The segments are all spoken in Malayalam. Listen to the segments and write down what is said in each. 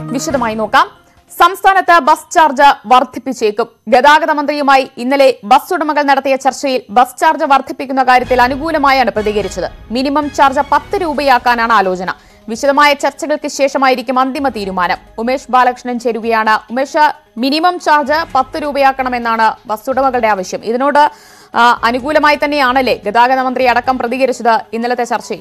വിശദമായി നോക്കാം. സംസ്ഥാനത്ത് ബസ് ചാർജ് വർദ്ധിപ്പിച്ചേക്കും. ഗതാഗത മന്ത്രിയുമായി ഇന്നലെ ബസ് ഉടമകൾ നടത്തിയ ചർച്ചയിൽ ബസ് ചാർജ് വർദ്ധിപ്പിക്കുന്ന കാര്യത്തിൽ അനുകൂലമായാണ് പ്രതികരിച്ചത്. മിനിമം ചാർജ് 10 രൂപയാക്കാനാണ് ആലോചന. വിശദമായ ചർച്ചകൾക്ക് ശേഷമായിരിക്കും അന്തിമ തീരുമാനം. ഉമേഷ് ബാലകൃഷ്ണൻ ചേരുകയാണ്. ഉമേഷ്, മിനിമം ചാർജ് 10 രൂപയാക്കണമെന്നാണ് ബസ് ഉടമകളുടെ ആവശ്യം. ഇതിനോട് അനുകൂലമായി തന്നെയാണല്ലേ ഗതാഗത മന്ത്രി അടക്കം പ്രതികരിച്ചത് ഇന്നലത്തെ ചർച്ചയിൽ?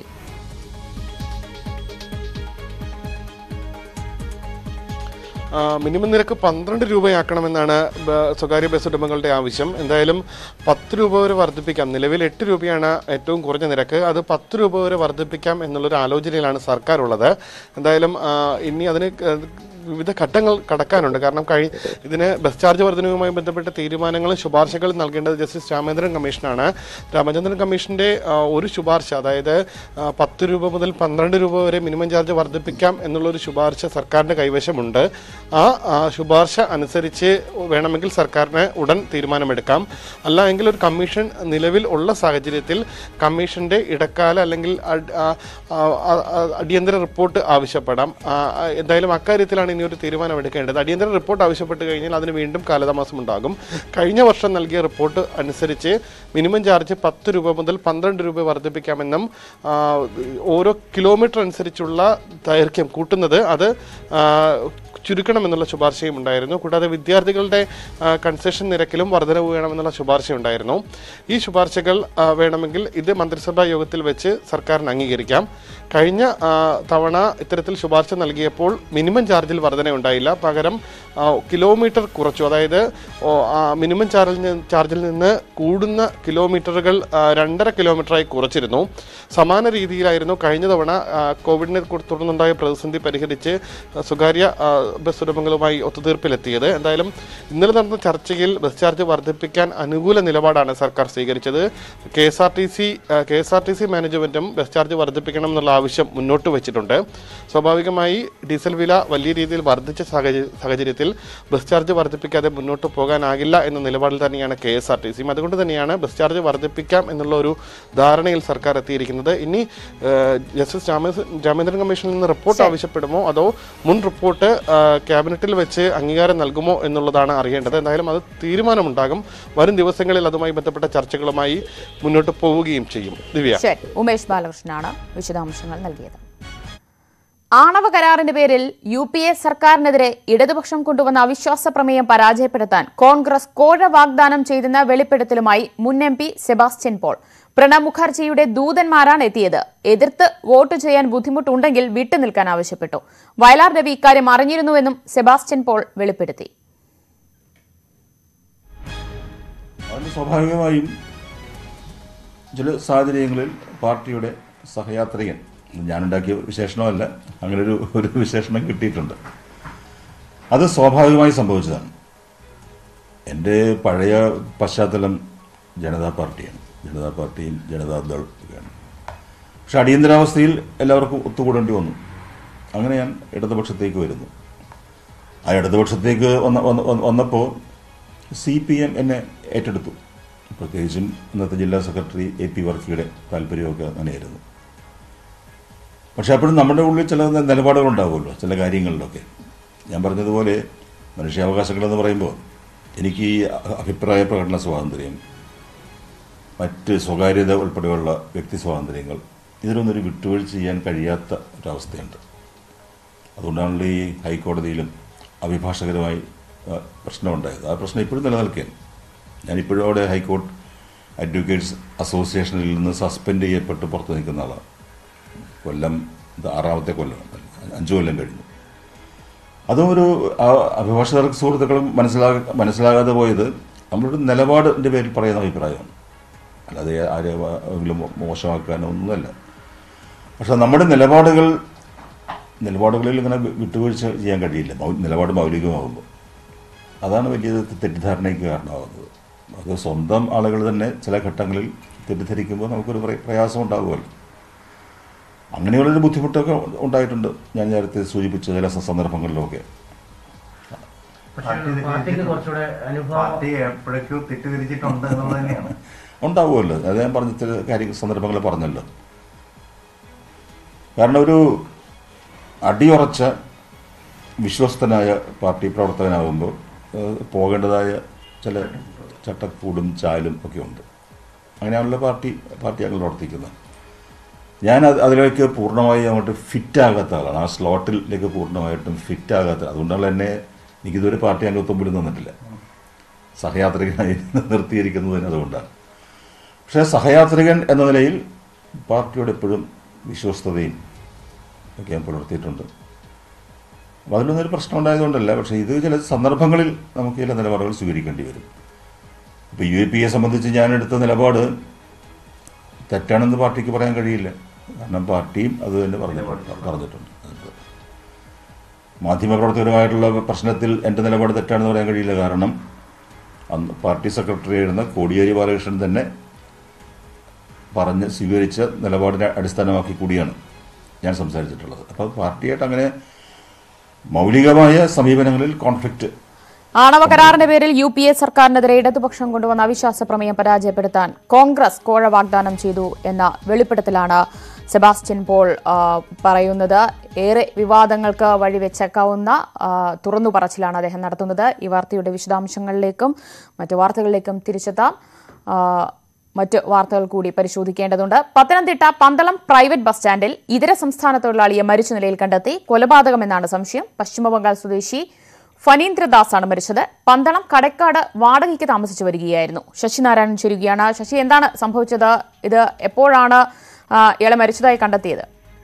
മിനിമം നിരക്ക് 12 രൂപയാക്കണമെന്നാണ് സ്വകാര്യ ബസ് ഉടമകളുടെ ആവശ്യം. എന്തായാലും 10 രൂപ വരെ വർദ്ധിപ്പിക്കാം. നിലവിൽ 8 രൂപയാണ് ഏറ്റവും കുറഞ്ഞ നിരക്ക്. അത് 10 രൂപ വരെ വർദ്ധിപ്പിക്കാം എന്നുള്ളൊരു ആലോചനയിലാണ് സർക്കാർ ഉള്ളത്. എന്തായാലും ഇനി അതിന് വിവിധ ഘട്ടങ്ങൾ കടക്കാനുണ്ട്. കാരണം ഇതിന് ബസ് ചാർജ് വർധനവുമായി ബന്ധപ്പെട്ട തീരുമാനങ്ങളും ശുപാർശകളും നൽകേണ്ടത് ജസ്റ്റിസ് രാമചന്ദ്രൻ കമ്മീഷനാണ്. രാമചന്ദ്രൻ കമ്മീഷന്റെ ഒരു ശുപാർശ, അതായത് 10 രൂപ മുതൽ 12 രൂപ വരെ മിനിമം ചാർജ് വർദ്ധിപ്പിക്കാം എന്നുള്ളൊരു ശുപാർശ സർക്കാരിന്റെ കൈവശമുണ്ട്. ആ ശുപാർശ അനുസരിച്ച് വേണമെങ്കിൽ സർക്കാരിന് ഉടൻ തീരുമാനമെടുക്കാം. അല്ല എങ്കിൽ ഒരു കമ്മീഷൻ നിലവിൽ ഉള്ള സാഹചര്യത്തിൽ കമ്മീഷന്റെ ഇടക്കാല അല്ലെങ്കിൽ അടിയന്തര റിപ്പോർട്ട് ആവശ്യപ്പെടാം. എന്തായാലും അക്കാര്യത്തിലാണ് ഇനി ഒരു തീരുമാനം എടുക്കേണ്ടത്. അടിയന്തര റിപ്പോർട്ട് ആവശ്യപ്പെട്ട് കഴിഞ്ഞാൽ അതിന് വീണ്ടും കാലതാമസം ഉണ്ടാകും. കഴിഞ്ഞ വർഷം നൽകിയ റിപ്പോർട്ട് അനുസരിച്ച് മിനിമം ചാർജ് 10 രൂപ മുതൽ 12 രൂപ വർദ്ധിപ്പിക്കാമെന്നും ഓരോ കിലോമീറ്റർ അനുസരിച്ചുള്ള ദൈർഘ്യം കൂട്ടുന്നത് അത് ചുരുക്കണമെന്നുള്ള ശുപാർശയും ഉണ്ടായിരുന്നു. കൂടാതെ വിദ്യാർത്ഥികളുടെ കൺസെഷൻ നിരക്കിലും വർധനവ് വേണമെന്നുള്ള ശുപാർശയുണ്ടായിരുന്നു. ഈ ശുപാർശകൾ വേണമെങ്കിൽ ഇത് മന്ത്രിസഭാ യോഗത്തിൽ വെച്ച് സർക്കാരിന് അംഗീകരിക്കാം. കഴിഞ്ഞ തവണ ഇത്തരത്തിൽ ശുപാർശ നൽകിയപ്പോൾ മിനിമം ചാർജിൽ വർധനയുണ്ടായില്ല. പകരം കിലോമീറ്റർ കുറച്ചു. അതായത് മിനിമം ചാർജിൽ നിന്ന് കൂടുന്ന കിലോമീറ്ററുകൾ 2.5 കിലോമീറ്ററായി കുറച്ചിരുന്നു. സമാന രീതിയിലായിരുന്നു കഴിഞ്ഞ തവണ കോവിഡിനെ തുടർന്നുണ്ടായ പ്രതിസന്ധി പരിഹരിച്ച് സ്വകാര്യ ബസ് ഉടമകളുമായി ഒത്തുതീർപ്പിലെത്തിയത്. എന്തായാലും ഇന്നലെ നടന്ന ചർച്ചയിൽ ബസ് ചാർജ് വർദ്ധിപ്പിക്കാൻ അനുകൂല നിലപാടാണ് സർക്കാർ സ്വീകരിച്ചത്. KSRTC മാനേജ്മെന്റും ബസ് ചാർജ് വർദ്ധിപ്പിക്കണം എന്നുള്ള ആവശ്യം മുന്നോട്ട് വെച്ചിട്ടുണ്ട്. സ്വാഭാവികമായി ഡീസൽ വില വലിയ രീതിയിൽ വർദ്ധിച്ച സാഹചര്യത്തിൽ ബസ് ചാർജ് വർദ്ധിപ്പിക്കാതെ മുന്നോട്ട് പോകാനാകില്ല എന്ന നിലപാടിൽ തന്നെയാണ് KSRTC. അതുകൊണ്ട് തന്നെയാണ് ബസ് ചാർജ് വർദ്ധിപ്പിക്കാം എന്നുള്ള ഒരു ധാരണയിൽ സർക്കാർ എത്തിയിരിക്കുന്നത്. ഇനി ജസ്റ്റിസ് രാമചന്ദ്രൻ കമ്മീഷനിൽ നിന്ന് റിപ്പോർട്ട് ആവശ്യപ്പെടുമോ അതോ മുൻ റിപ്പോർട്ട് ക്യാബിനറ്റിൽ വെച്ച് അംഗീകാരം നൽകുമോ എന്നുള്ളതാണ് അറിയേണ്ടത്. എന്തായാലും അത് തീരുമാനമുണ്ടാകും. വരും ദിവസങ്ങളിൽ അതുമായി ബന്ധപ്പെട്ട ചർച്ചകളുമായി മുന്നോട്ട് പോവുകയും ചെയ്യും. ദിവ്യ. ഉമേഷ് ബാലകൃഷ്ണനാണ് വിശദാംശങ്ങൾ നൽകിയത്. ആണവ കരാറിന്റെ പേരിൽ UPA സർക്കാരിനെതിരെ ഇടതുപക്ഷം കൊണ്ടുവന്ന അവിശ്വാസ പ്രമേയം പരാജയപ്പെടുത്താൻ കോൺഗ്രസ് കോഴ വാഗ്ദാനം ചെയ്തെന്ന വെളിപ്പെടുത്തലുമായി മുൻ MP സെബാസ്റ്റ്യൻ പോൾ. പ്രണബ് മുഖർജിയുടെ ദൂതന്മാരാണ് എത്തിയത്. എതിർത്ത് വോട്ട് ചെയ്യാൻ ബുദ്ധിമുട്ടുണ്ടെങ്കിൽ വിട്ടുനിൽക്കാൻ ആവശ്യപ്പെട്ടു. വയലാർ രവി ഇക്കാര്യം അറിഞ്ഞിരുന്നുവെന്നും സെബാസ്റ്റ്യൻ പോൾ വെളിപ്പെടുത്തി. സ്വാഭാവികമായും ചില സാഹചര്യങ്ങളിൽ പാർട്ടിയുടെ സഹയാത്രികൻ, ഞാനുണ്ടാക്കിയ വിശേഷണമല്ല, അങ്ങനെ ഒരു വിശേഷണം കിട്ടിയിട്ടുണ്ട്. അത് സ്വാഭാവികമായി സംഭവിച്ചതാണ്. എൻ്റെ പഴയ പശ്ചാത്തലം ജനതാ പാർട്ടിയാണ്. ജനതാ പാർട്ടിയും ജനതാദൾ ഒക്കെയാണ്. പക്ഷെ അടിയന്തരാവസ്ഥയിൽ എല്ലാവർക്കും ഒത്തുകൂടേണ്ടി വന്നു. അങ്ങനെ ഞാൻ ഇടതുപക്ഷത്തേക്ക് വരുന്നു. ആ ഇടതുപക്ഷത്തേക്ക് വന്നപ്പോൾ CPM എന്നെ ഏറ്റെടുത്തു. പ്രത്യേകിച്ചും ഇന്നത്തെ ജില്ലാ സെക്രട്ടറി AP വർക്കിയുടെ താല്പര്യമൊക്കെ അങ്ങനെയായിരുന്നു. പക്ഷെ അപ്പോഴും നമ്മുടെ ഉള്ളിൽ ചില നിലപാടുകളുണ്ടാവുമല്ലോ ചില കാര്യങ്ങളിലൊക്കെ. ഞാൻ പറഞ്ഞതുപോലെ മനുഷ്യാവകാശങ്ങളെന്ന് പറയുമ്പോൾ എനിക്ക് ഈ അഭിപ്രായ പ്രകടന സ്വാതന്ത്ര്യം, മറ്റ് സ്വകാര്യത ഉൾപ്പെടെയുള്ള വ്യക്തി സ്വാതന്ത്ര്യങ്ങൾ, ഇതിനൊന്നൊരു വിട്ടുവീഴ്ച ചെയ്യാൻ കഴിയാത്ത ഒരവസ്ഥയുണ്ട്. അതുകൊണ്ടാണല്ലോ ഈ ഹൈക്കോടതിയിലും അഭിഭാഷകരുമായി പ്രശ്നമുണ്ടായത്. ആ പ്രശ്നം ഇപ്പോഴും നിലനിൽക്കുകയാണ്. ഞാനിപ്പോഴും അവിടെ ഹൈക്കോർട്ട് അഡ്വക്കേറ്റ്സ് അസോസിയേഷനിൽ നിന്ന് സസ്പെൻഡ് ചെയ്യപ്പെട്ട് പുറത്ത് നിൽക്കുന്ന ആളാണ്. കൊല്ലം 6ാമത്തെ കൊല്ലം, 5 കൊല്ലം കഴിഞ്ഞു. അതും ഒരു അഭിഭാഷകർക്ക് സുഹൃത്തുക്കളും മനസ്സിലാകാതെ പോയത് നമ്മളൊരു നിലപാടിൻ്റെ പേരിൽ പറയുന്ന അഭിപ്രായമാണ്, അല്ലാതെ ആരെങ്കിലും മോശമാക്കാനോ ഒന്നുമല്ല. പക്ഷെ നമ്മുടെ നിലപാടുകളിൽ ഇങ്ങനെ വിട്ടുവീഴ്ച ചെയ്യാൻ കഴിയില്ല. നിലപാട് മൗലികമാകുമ്പോൾ അതാണ് വലിയ തെറ്റിദ്ധാരണയ്ക്ക് കാരണമാകുന്നത്. അത് സ്വന്തം ആളുകൾ തന്നെ ചില ഘട്ടങ്ങളിൽ തെറ്റിദ്ധരിക്കുമ്പോൾ നമുക്കൊരു പ്രയാസം ഉണ്ടാകുമല്ലോ. അങ്ങനെയുള്ളൊരു ബുദ്ധിമുട്ടൊക്കെ ഉണ്ടായിട്ടുണ്ട്. ഞാൻ നേരത്തെ സൂചിപ്പിച്ച ചില സന്ദർഭങ്ങളിലൊക്കെ. ഉണ്ടാവുമല്ലോ, അത് ഞാൻ പറഞ്ഞ ചില സന്ദർഭങ്ങൾ പറഞ്ഞല്ലോ. കാരണം ഒരു അടിയുറച്ച വിശ്വസ്തനായ പാർട്ടി പ്രവർത്തകനാകുമ്പോൾ പോകേണ്ടതായ ചില ചട്ടക്കൂടും ചായലും ഒക്കെ ഉണ്ട്. അങ്ങനെയാണല്ലോ പാർട്ടി അംഗങ്ങൾ പ്രവർത്തിക്കുന്നത്. ഞാൻ അതിലേക്ക് പൂർണ്ണമായി അങ്ങോട്ട് ഫിറ്റാകാത്ത ആളാണ്. ആ സ്ലോട്ടിലേക്ക് പൂർണ്ണമായിട്ടും ഫിറ്റാകാത്ത, അതുകൊണ്ടാണ് എന്നെ എനിക്കിതുവരെ പാർട്ടി അംഗത്വം പോലും തന്നിട്ടില്ല. സഹയാത്രികനായി നിർത്തിയിരിക്കുന്നതിന് അതുകൊണ്ടാണ്. പക്ഷേ സഹയാത്രികൻ എന്ന നിലയിൽ പാർട്ടിയോട് എപ്പോഴും വിശ്വസ്തതയും ഒക്കെ ഞാൻ പുലർത്തിയിട്ടുണ്ട്. അപ്പോൾ അതിലൊന്നൊരു പ്രശ്നം ഉണ്ടായതുകൊണ്ടല്ല, പക്ഷേ ഇത് ചില സന്ദർഭങ്ങളിൽ നമുക്ക് ചില നിലപാടുകൾ സ്വീകരിക്കേണ്ടി വരും. ഇപ്പോൾ UAPയെ സംബന്ധിച്ച് ഞാൻ എടുത്ത നിലപാട് തെറ്റാണെന്ന് പാർട്ടിക്ക് പറയാൻ കഴിയില്ല. കാരണം പാർട്ടിയും അത് തന്നെ പറഞ്ഞിട്ടുണ്ട്. മാധ്യമപ്രവർത്തകരുമായിട്ടുള്ള പ്രശ്നത്തിൽ എൻ്റെ നിലപാട് തെറ്റാണെന്ന് പറയാൻ കഴിയില്ല. കാരണം അന്ന് പാർട്ടി സെക്രട്ടറി ആയിരുന്ന കോടിയേരി ബാലകൃഷ്ണൻ തന്നെ പറഞ്ഞ് സ്വീകരിച്ച നിലപാടിനെ അടിസ്ഥാനമാക്കി കൂടിയാണ് ഞാൻ സംസാരിച്ചിട്ടുള്ളത്. അപ്പോൾ പാർട്ടിയായിട്ട് അങ്ങനെ മൗലികമായ സമീപനങ്ങളിൽ കോൺഫ്ലിക്റ്റ്. ആണവ കരാറിന്റെ പേരിൽ UPA സർക്കാരിനെതിരെ ഇടതുപക്ഷം കൊണ്ടുവന്ന അവിശ്വാസ പ്രമേയം പരാജയപ്പെടുത്താൻ കോൺഗ്രസ് കോഴ വാഗ്ദാനം ചെയ്തു എന്ന വെളിപ്പെടുത്തലാണ് സെബാസ്റ്റ്യൻ പോൾ പറയുന്നത്. ഏറെ വിവാദങ്ങൾക്ക് വഴിവെച്ചേക്കാവുന്ന തുറന്നു പറച്ചിലാണ് അദ്ദേഹം നടത്തുന്നത്. ഈ വാർത്തയുടെ വിശദാംശങ്ങളിലേക്കും മറ്റു വാർത്തകളിലേക്കും തിരിച്ചെത്താം. മറ്റ് വാർത്തകൾ കൂടി പരിശോധിക്കേണ്ടതുണ്ട്. പത്തനംതിട്ട പന്തളം പ്രൈവറ്റ് ബസ് സ്റ്റാൻഡിൽ ഇതര സംസ്ഥാന തൊഴിലാളിയെ മരിച്ച നിലയിൽ കണ്ടെത്തി. കൊലപാതകമെന്നാണ് സംശയം. പശ്ചിമബംഗാൾ സ്വദേശി ഫനീന്ദ്രദാസാണ് മരിച്ചത്. പന്തളം കടക്കാട് വാടകയ്ക്ക് താമസിച്ചു വരികയായിരുന്നു. ശശിനാരായണൻ ചേരുകയാണ്. ശശി, എന്താണ് സംഭവിച്ചത്? ഇത് എപ്പോഴാണ് ഇയാളെ മരിച്ചതായി കണ്ടെത്തിയത്?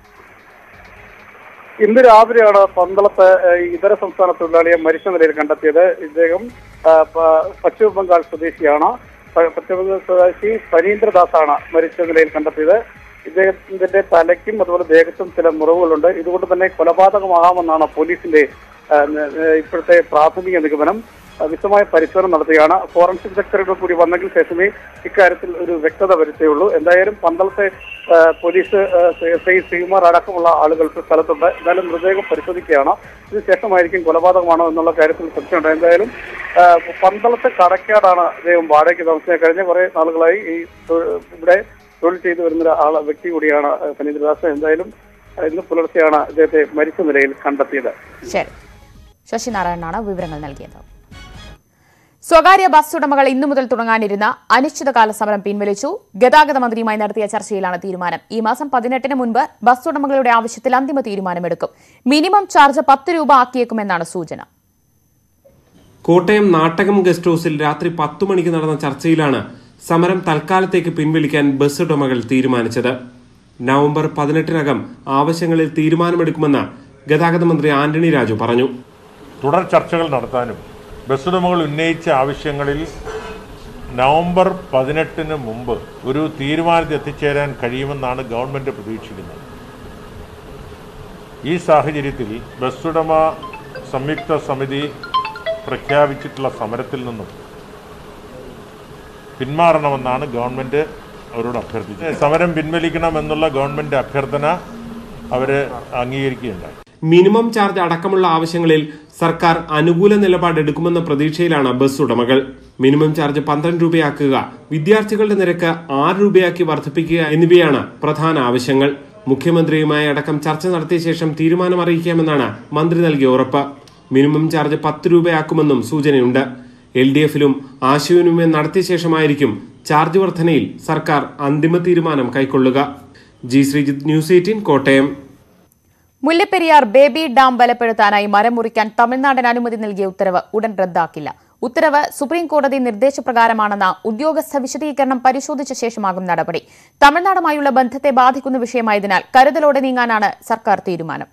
ഇന്ന് രാവിലെയാണ് പന്തളത്ത് ഇതര സംസ്ഥാന തൊഴിലാളിയെ മരിച്ച നിലയിൽ കണ്ടെത്തിയത്. ഇദ്ദേഹം പശ്ചിമബംഗാൾ സ്വദേശിയാണ്. പശ്ചിമബംഗാൾ സ്വദേശി ഫനീന്ദ്രദാസാണ് മരിച്ച നിലയിൽ കണ്ടെത്തിയത്. ഇദ്ദേഹത്തിന്റെ തലയ്ക്കും അതുപോലെ ദേഹത്തും ചില മുറിവുകളുണ്ട്. ഇതുകൊണ്ട് തന്നെ കൊലപാതകമാകാമെന്നാണ് പോലീസിന്റെ ഇപ്പോഴത്തെ പ്രാഥമിക നിഗമനം. വിശദമായ പരിശോധന നടത്തുകയാണ്. ഫോറൻസിക് സെക്രട്ടറി കൂടി വന്നെങ്കിൽ ശേഷമേ ഇക്കാര്യത്തിൽ ഒരു വ്യക്തത വരുത്തുകയുള്ളൂ. എന്തായാലും പന്തളത്തെ പോലീസ് ശ്രീകുമാർ അടക്കമുള്ള ആളുകൾ സ്ഥലത്തുണ്ട്. എന്തായാലും മൃതദേഹം പരിശോധിക്കുകയാണ്. ഇതിനുശേഷമായിരിക്കും കൊലപാതകമാണോ എന്നുള്ള കാര്യത്തിൽ സംശയമുണ്ട്. എന്തായാലും പന്തളത്തെ കടക്കാടാണ് അദ്ദേഹം വാടകയ്ക്ക് താമസിച്ചത്. കഴിഞ്ഞ കുറെ നാളുകളായി ഇവിടെ തൊഴിൽ ചെയ്തു വരുന്ന വ്യക്തി കൂടിയാണ് ഫനീന്ദ്രദാസ്. എന്തായാലും ഇന്ന് പുലർച്ചെയാണ് അദ്ദേഹത്തെ മരിച്ച നിലയിൽ കണ്ടെത്തിയത്. ശരി, ശശിനാരായണനാണ് വിവരങ്ങൾ നൽകിയത്. സ്വകാര്യ ബസ് ഉടമകൾ ഇന്നു മുതൽ തുടങ്ങാനിരുന്ന അനിശ്ചിതകാല സമരം പിൻവലിച്ചു. ഗതാഗത മന്ത്രിയുമായി നടത്തിയ ചർച്ചയിലാണ് തീരുമാനം. ഈ മാസം 18-ന് മുൻപ് ബസ് ഉടമകളുടെ ആവശ്യത്തിൽ അന്തിമ തീരുമാനമെടുക്കും. മിനിമം ചാർജ് 10 രൂപ ആക്കിയേക്കുമെന്നാണ് സൂചന. കോട്ടയം നാട്ടകം ഗസ്റ്റ് ഹൌസിൽ രാത്രി 10 മണിക്ക് നടന്ന ചർച്ചയിലാണ് സമരം തൽക്കാലത്തേക്ക് പിൻവലിക്കാൻ ബസ് ഉടമകൾ തീരുമാനിച്ചത്. നവംബർ 18-നകം ആവശ്യങ്ങളിൽ തീരുമാനമെടുക്കുമെന്ന് ഗതാഗത മന്ത്രി ആന്റണി രാജു പറഞ്ഞു. തുടർ ചർച്ചകൾ നടത്താനും ബസ് ഉടമകൾ ഉന്നയിച്ച ആവശ്യങ്ങളിൽ നവംബർ 18-ന് മുമ്പ് ഒരു തീരുമാനത്തിൽ എത്തിച്ചേരാൻ കഴിയുമെന്നാണ് ഗവൺമെന്റ് പ്രതീക്ഷിക്കുന്നത്. ഈ സാഹചര്യത്തിൽ ബസ് ഉടമ സംയുക്ത സമിതി പ്രഖ്യാപിച്ചിട്ടുള്ള സമരത്തിൽ നിന്നും പിന്മാറണമെന്നാണ് ഗവൺമെന്റ് അവരോട് അഭ്യർത്ഥിച്ചത്. സമരം പിൻവലിക്കണമെന്നുള്ള ഗവൺമെന്റ് അഭ്യർത്ഥന അവര് അംഗീകരിക്കുകയുണ്ടായി. മിനിമം ചാർജ് അടക്കമുള്ള ആവശ്യങ്ങളിൽ സർക്കാർ അനുകൂല നിലപാടെടുക്കുമെന്ന പ്രതീക്ഷയിലാണ് ബസ് ഉടമകൾ. മിനിമം ചാർജ് 12 രൂപയാക്കുക, വിദ്യാർത്ഥികളുടെ നിരക്ക് 6 രൂപയാക്കി വർദ്ധിപ്പിക്കുക എന്നിവയാണ് പ്രധാന ആവശ്യങ്ങൾ. മുഖ്യമന്ത്രിയുമായി അടക്കം ചർച്ച നടത്തിയ ശേഷം തീരുമാനം അറിയിക്കാമെന്നാണ് മന്ത്രി നൽകിയ ഉറപ്പ്. മിനിമം ചാർജ് 10 രൂപയാക്കുമെന്നും സൂചനയുണ്ട്. LDF-ലും ആശയവിനിമയം നടത്തിയ ശേഷമായിരിക്കും ചാർജ് വർധനയിൽ സർക്കാർ അന്തിമ തീരുമാനം കൈക്കൊള്ളുക. G Sreejith, news 18, Kottayam. Mullaperiyar baby dam ബലപ്പെടുത്താനായി മരം മുറിക്കാൻ തമിഴ്നാടിന് അനുമതി നൽകിയ ഉത്തരവ് ഉടൻ റദ്ദാക്കില്ല. ഉത്തരവ് സുപ്രീം കോടതി നിർദ്ദേശപ്രകാരമാണെന്ന ഉദ്യോഗസ്ഥ വിശദീകരണം പരിശോധിച്ച ശേഷമാകും നടപടി. തമിഴ്നാടുമായുള്ള ബന്ധത്തെ ബാധിക്കുന്ന വിഷയമായതിനാൽ കരുതലോടെ നീങ്ങാനാണ് സർക്കാർ തീരുമാനം.